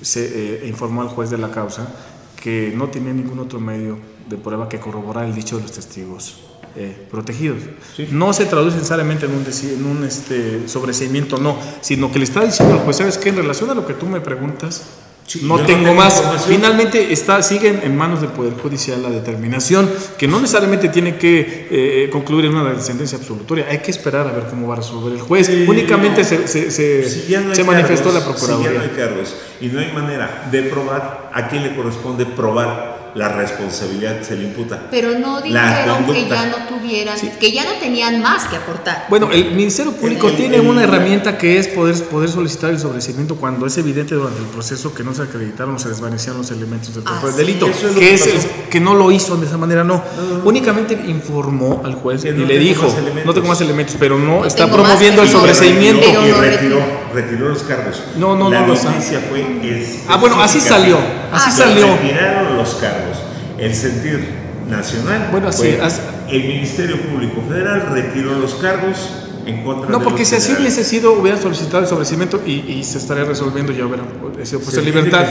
se informó al juez de la causa que no tenía ningún otro medio de prueba que corroborar el dicho de los testigos protegidos. Sí. No se traduce necesariamente en un sobreseimiento, no, sino que le está diciendo al juez, ¿sabes qué? En relación a lo que tú me preguntas, sí, no tengo más. Finalmente sigue en manos del Poder Judicial la determinación, que no necesariamente tiene que concluir en una sentencia absolutoria. Hay que esperar a ver cómo va a resolver el juez. Únicamente se manifestó la Procuraduría. Si ya no hay cargos y no hay manera de probar, ¿a quién le corresponde probar la responsabilidad que se le imputa? Pero no dijeron que ya no tuvieran, que ya no tenían más que aportar. Bueno, el Ministerio Público tiene una herramienta que es poder solicitar el sobreseimiento cuando es evidente durante el proceso que no se acreditaron o se desvanecieron los elementos del delito, que no lo hizo de esa manera, no. Únicamente informó al juez y le dijo, no tengo más elementos, pero no está promoviendo el sobreseimiento. Y retiró los cargos. La noticia fue bueno, así salió. Retiraron los cargos. El sentir nacional, el Ministerio Público Federal retiró los cargos en contra de porque si así hubiese sido, hubieran solicitado el sobreseimiento y se estaría resolviendo, ya hubieran sido puesto en libertad.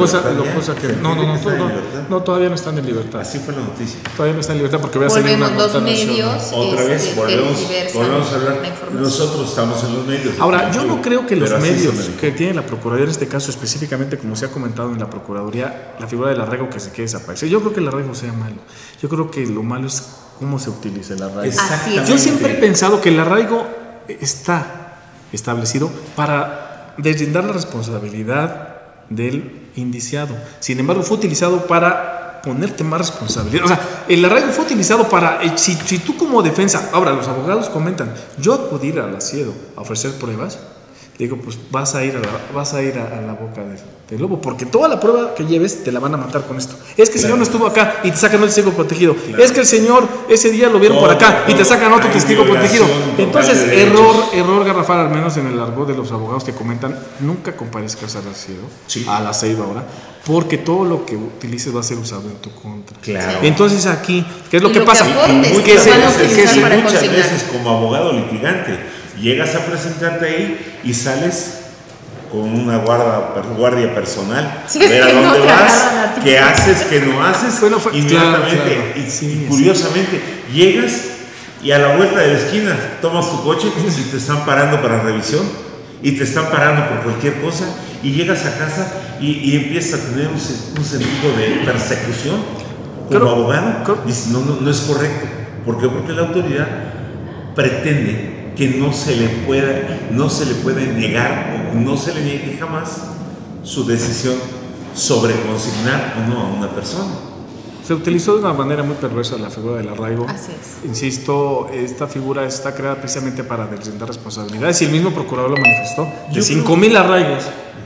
No, todavía no están en libertad. Así fue la noticia. Todavía no están en libertad porque voy a salir una nota nacional. Otra vez volvemos a hablar. Nosotros estamos en los medios. Ahora, yo no creo que los medios que tiene la Procuraduría, en este caso específicamente, como se ha comentado en la Procuraduría, la figura del arraigo que se quiere desaparecer. Yo creo que el arraigo sea malo. Yo creo que lo malo es cómo se utiliza el arraigo. Yo siempre he pensado que el arraigo está establecido para deslindar la responsabilidad del indiciado. Sin embargo, fue utilizado para ponerte más responsabilidad. O sea, el arraigo fue utilizado para, si tú como defensa, ahora los abogados comentan, yo acudir al asiedo a ofrecer pruebas, digo, pues vas a ir a la boca del lobo, porque toda la prueba que lleves te la van a matar con esto. Es que el señor no estuvo acá y te sacan otro testigo protegido. Es que el señor ese día lo vieron por acá y te sacan otro testigo protegido. Entonces, error garrafal, al menos en el argot de los abogados que comentan, nunca comparezcas al asiedo, a la ceiba ahora, porque todo lo que utilices va a ser usado en tu contra. Claro. Entonces aquí, ¿qué es lo que pasa? Muchas veces como abogado litigante llegas a presentarte ahí y sales con una guardia personal, ver a dónde vas, qué haces, qué no haces, inmediatamente. Y curiosamente, llegas y a la vuelta de la esquina tomas tu coche y te están parando para revisión y te están parando por cualquier cosa y llegas a casa y empiezas a tener un sentido de persecución como abogado. Dices, no es correcto. ¿Por qué? Porque la autoridad pretende que no se le puede negar o no se le niegue jamás su decisión sobre consignar o no a una persona. Se utilizó de una manera muy perversa la figura del arraigo. Así es. Insisto, esta figura está creada precisamente para deslindar responsabilidades y el mismo procurador lo manifestó. De 5,000 arraigos,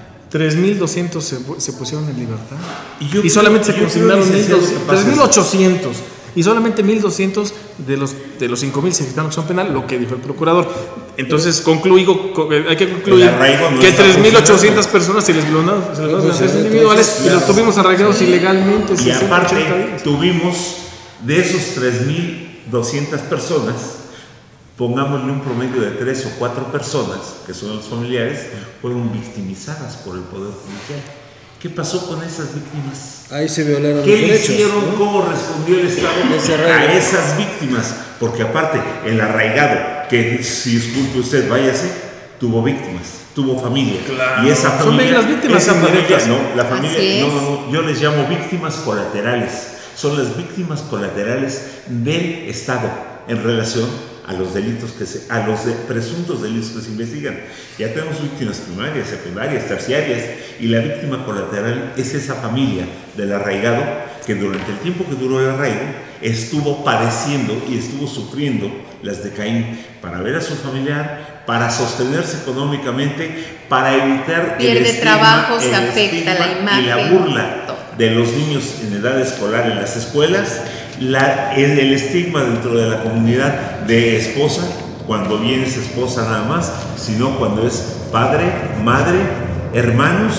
3,200 se pusieron en libertad y solamente se consignaron 3,800. Y solamente 1,200 de los 5,000 se dictaron acción penal, lo que dijo el procurador. Entonces hay que concluir que 3,800 personas se les violaron individuales y los tuvimos arraigados ilegalmente. Y aparte tuvimos de esos 3,200 personas, pongámosle un promedio de 3 o 4 personas, que son los familiares, fueron victimizadas por el Poder Judicial. ¿Qué pasó con esas víctimas? Ahí se violaron los derechos. derechos. ¿Qué hicieron? ¿No? ¿Cómo respondió el Estado a esas víctimas? Porque aparte, el arraigado, que si disculpe usted, váyase, tuvo víctimas, tuvo familia. Claro. Y esa familia, son las víctimas indirectas. La familia, yo les llamo víctimas colaterales. Son las víctimas colaterales del Estado en relación a los delitos presuntos delitos que se investigan. Ya tenemos víctimas primarias, secundarias, terciarias, y la víctima colateral es esa familia del arraigado que durante el tiempo que duró el arraigo estuvo padeciendo y estuvo sufriendo las de Caín para ver a su familiar, para sostenerse económicamente, para evitar pierde el trabajo, se afecta la imagen y la burla de los niños en edad escolar en las escuelas, el estigma dentro de la comunidad de esposa, cuando bien es esposa nada más, sino cuando es padre, madre, hermanos,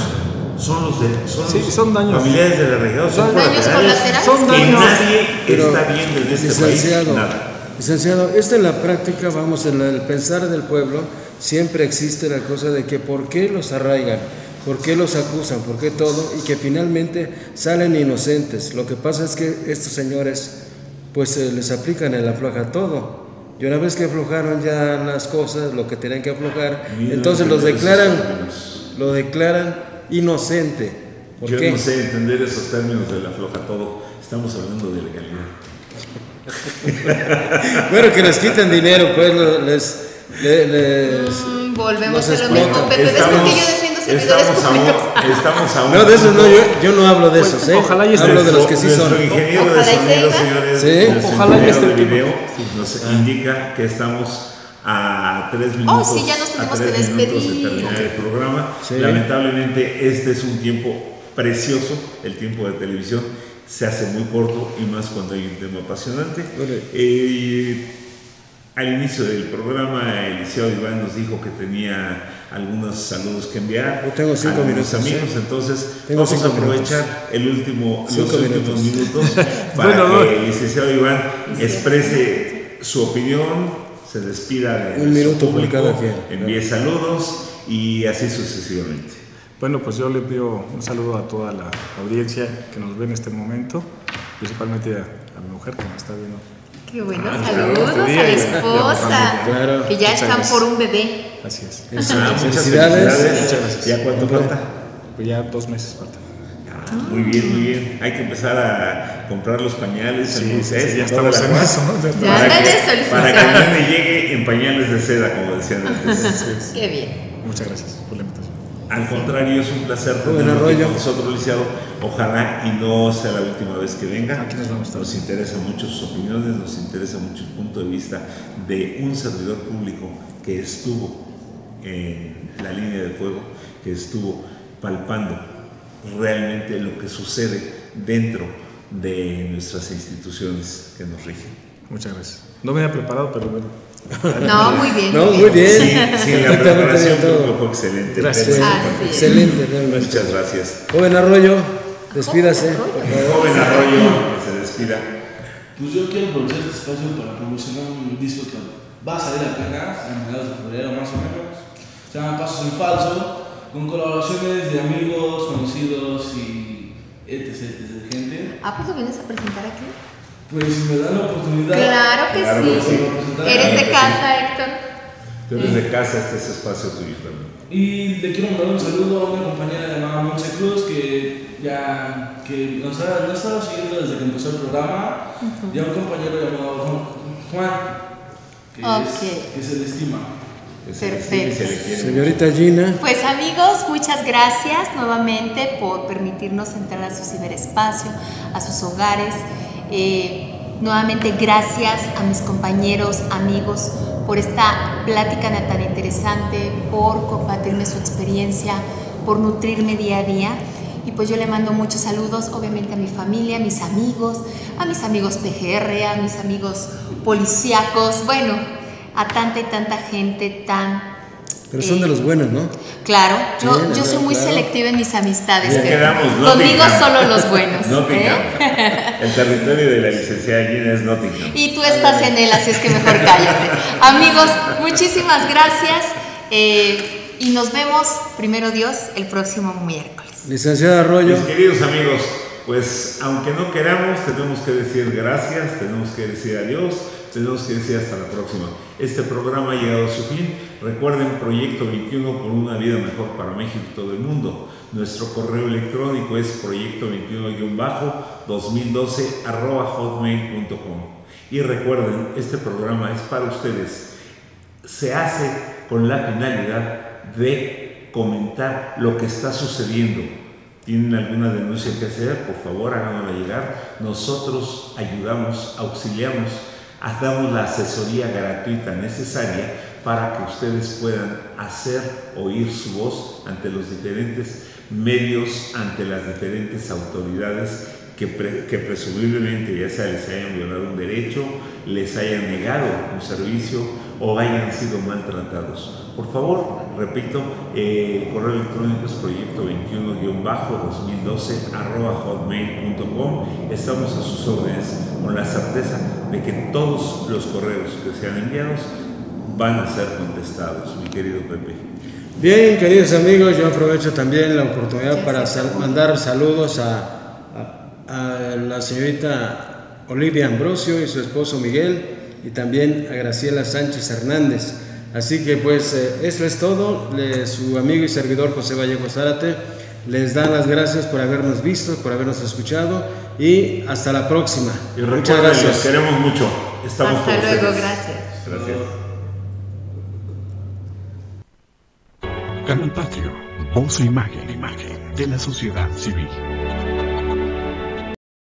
son daños. Familiares del arraigado, son daños colaterales. Son daños. Que nadie está viendo en este país nada. Licenciado, esto en la práctica, vamos, en el pensar del pueblo, siempre existe la cosa de que ¿por qué los arraigan? por qué los acusan, por qué todo, y que finalmente salen inocentes. Lo que pasa es que estos señores pues les aplican el afloja todo. Y una vez que aflojaron ya las cosas, lo que tenían que aflojar, entonces lo declaran inocente. ¿Por Yo qué? no sé entender esos términos del afloja todo. Estamos hablando de legalidad. Bueno, que les quiten dinero, pues volvemos los a lo mismo, explotan. Pepe. ¿Ves por qué yo defiendo servidores públicos? Estamos a un No, de esos no, punto. yo no hablo de esos, ojalá y esté hablo de los que sí Nuestro son. ingeniero de Ojalá y sonido, tenga. señores, Sí. nuestro Ojalá y ingeniero esté de el tiempo. video nos indica que estamos a 3 minutos, sí, ya nos tenemos que minutos de despedir. terminar el programa. Sí. Lamentablemente este es un tiempo precioso, el tiempo de televisión se hace muy corto y más cuando hay un tema apasionante. Al inicio del programa, Eliseo Iván nos dijo que tenía algunos saludos que enviar. Yo tengo 5 a minutos, amigos, ¿sí? entonces Tengo vamos a 5 aprovechar los 5 últimos minutos para que el licenciado Iván exprese su opinión, se despida de Un su minuto por público, cada quien. envíe saludos y así sucesivamente. Bueno, pues yo le envío un saludo a toda la audiencia que nos ve en este momento, principalmente a mi mujer que me está viendo. Qué bueno, claro, saludos a la esposa, Claro. que ya Muchas están gracias. por un bebé. Así es. Muchas Felicidades. Muchas gracias. ¿Ya cuánto falta? Pues ya 2 meses faltan. Muy bien, muy bien. Hay que empezar a comprar los pañales, el Moisés, ya toda estamos la en cosa, eso, ¿no? Ya andan de solicitar. para que el nene llegue en pañales de seda, como decían antes. Qué bien. Muchas gracias por la invitación. Al contrario, es un placer Buen tenerlo aquí Arroyo. con nosotros, Lisiado. Ojalá y no sea la última vez que venga. Aquí nos vamos a estar. Nos interesan mucho sus opiniones, nos interesa mucho el punto de vista de un servidor público que estuvo en la línea de fuego, que estuvo palpando realmente lo que sucede dentro de nuestras instituciones que nos rigen. Muchas gracias. No me había preparado, pero bueno. No, muy bien. No, muy bien. Sí, la Perfectamente preparación bien todo. creo que fue excelente. Gracias. Pero- Así es. Excelente, realmente. Muchas gracias. Joven Arroyo, despídase, por favor. Joven Arroyo, que se despida. Pues yo quiero aprovechar este espacio para promocionar un disco que va a salir apenas a mediados de febrero más o menos. Se llama Pasos en Falso, con colaboraciones de amigos, conocidos y etc. gente. Ah, pues lo vienes a presentar aquí. Pues si me dan la oportunidad. Claro que Claro sí. que sí. Eres de casa, Héctor. Tú eres de casa, este es espacio tuyo también. Y le quiero mandar un saludo a una compañera llamada Monse Cruz que nos ha estado siguiendo desde que empezó el programa, y a un compañero llamado Juan, que se le estima. Que se le estime y se le quiere. Señorita Gina, Pues amigos, muchas gracias nuevamente por permitirnos entrar a su ciberespacio, a sus hogares. Nuevamente gracias a mis compañeros, amigos, por esta plática tan interesante, por compartirme su experiencia, por nutrirme día a día. Y pues yo le mando muchos saludos, obviamente a mi familia, a mis amigos PGR, a mis amigos policíacos, bueno, a tanta y tanta gente tan... pero son de los buenos, ¿no? Claro, yo Bien, soy muy claro. selectiva en mis amistades, Ya pero quedamos, conmigo Nottingham. solo los buenos. Nottingham. El territorio de la licenciada Gina es Nottingham. Y tú estás en él, así es que mejor cállate. Amigos, muchísimas gracias y nos vemos, primero Dios, el próximo miércoles. Licenciada Arroyo, Mis queridos amigos, pues aunque no queramos, tenemos que decir gracias, tenemos que decir adiós, tenemos que decir hasta la próxima. Este programa ha llegado a su fin. Recuerden, Proyecto 21 por una vida mejor para México y todo el mundo. Nuestro correo electrónico es proyecto21-2012@hotmail.com. Y recuerden, este programa es para ustedes. Se hace con la finalidad de comentar lo que está sucediendo. ¿Tienen alguna denuncia que hacer? Por favor, háganosla llegar. Nosotros ayudamos, auxiliamos, damos la asesoría gratuita necesaria para que ustedes puedan hacer oír su voz ante los diferentes medios, ante las diferentes autoridades que presumiblemente ya sea les hayan violado un derecho, les hayan negado un servicio o hayan sido maltratados. Por favor, repito, el correo electrónico es proyecto21-2012@hotmail.com. Estamos a sus órdenes con la certeza de que todos los correos que sean enviados van a ser contestados, mi querido Pepe. Bien, queridos amigos, yo aprovecho también la oportunidad para mandar saludos a la señorita Olivia Ambrosio y su esposo Miguel, y también a Graciela Sánchez Hernández. Así que pues eso es todo. Su amigo y servidor José Vallejo Zárate les da las gracias por habernos visto, por habernos escuchado, y hasta la próxima. Y muchas gracias. Los queremos mucho. Estamos hasta luego, ustedes. gracias. Gracias. Canal Patrio, voz e imagen de la sociedad civil.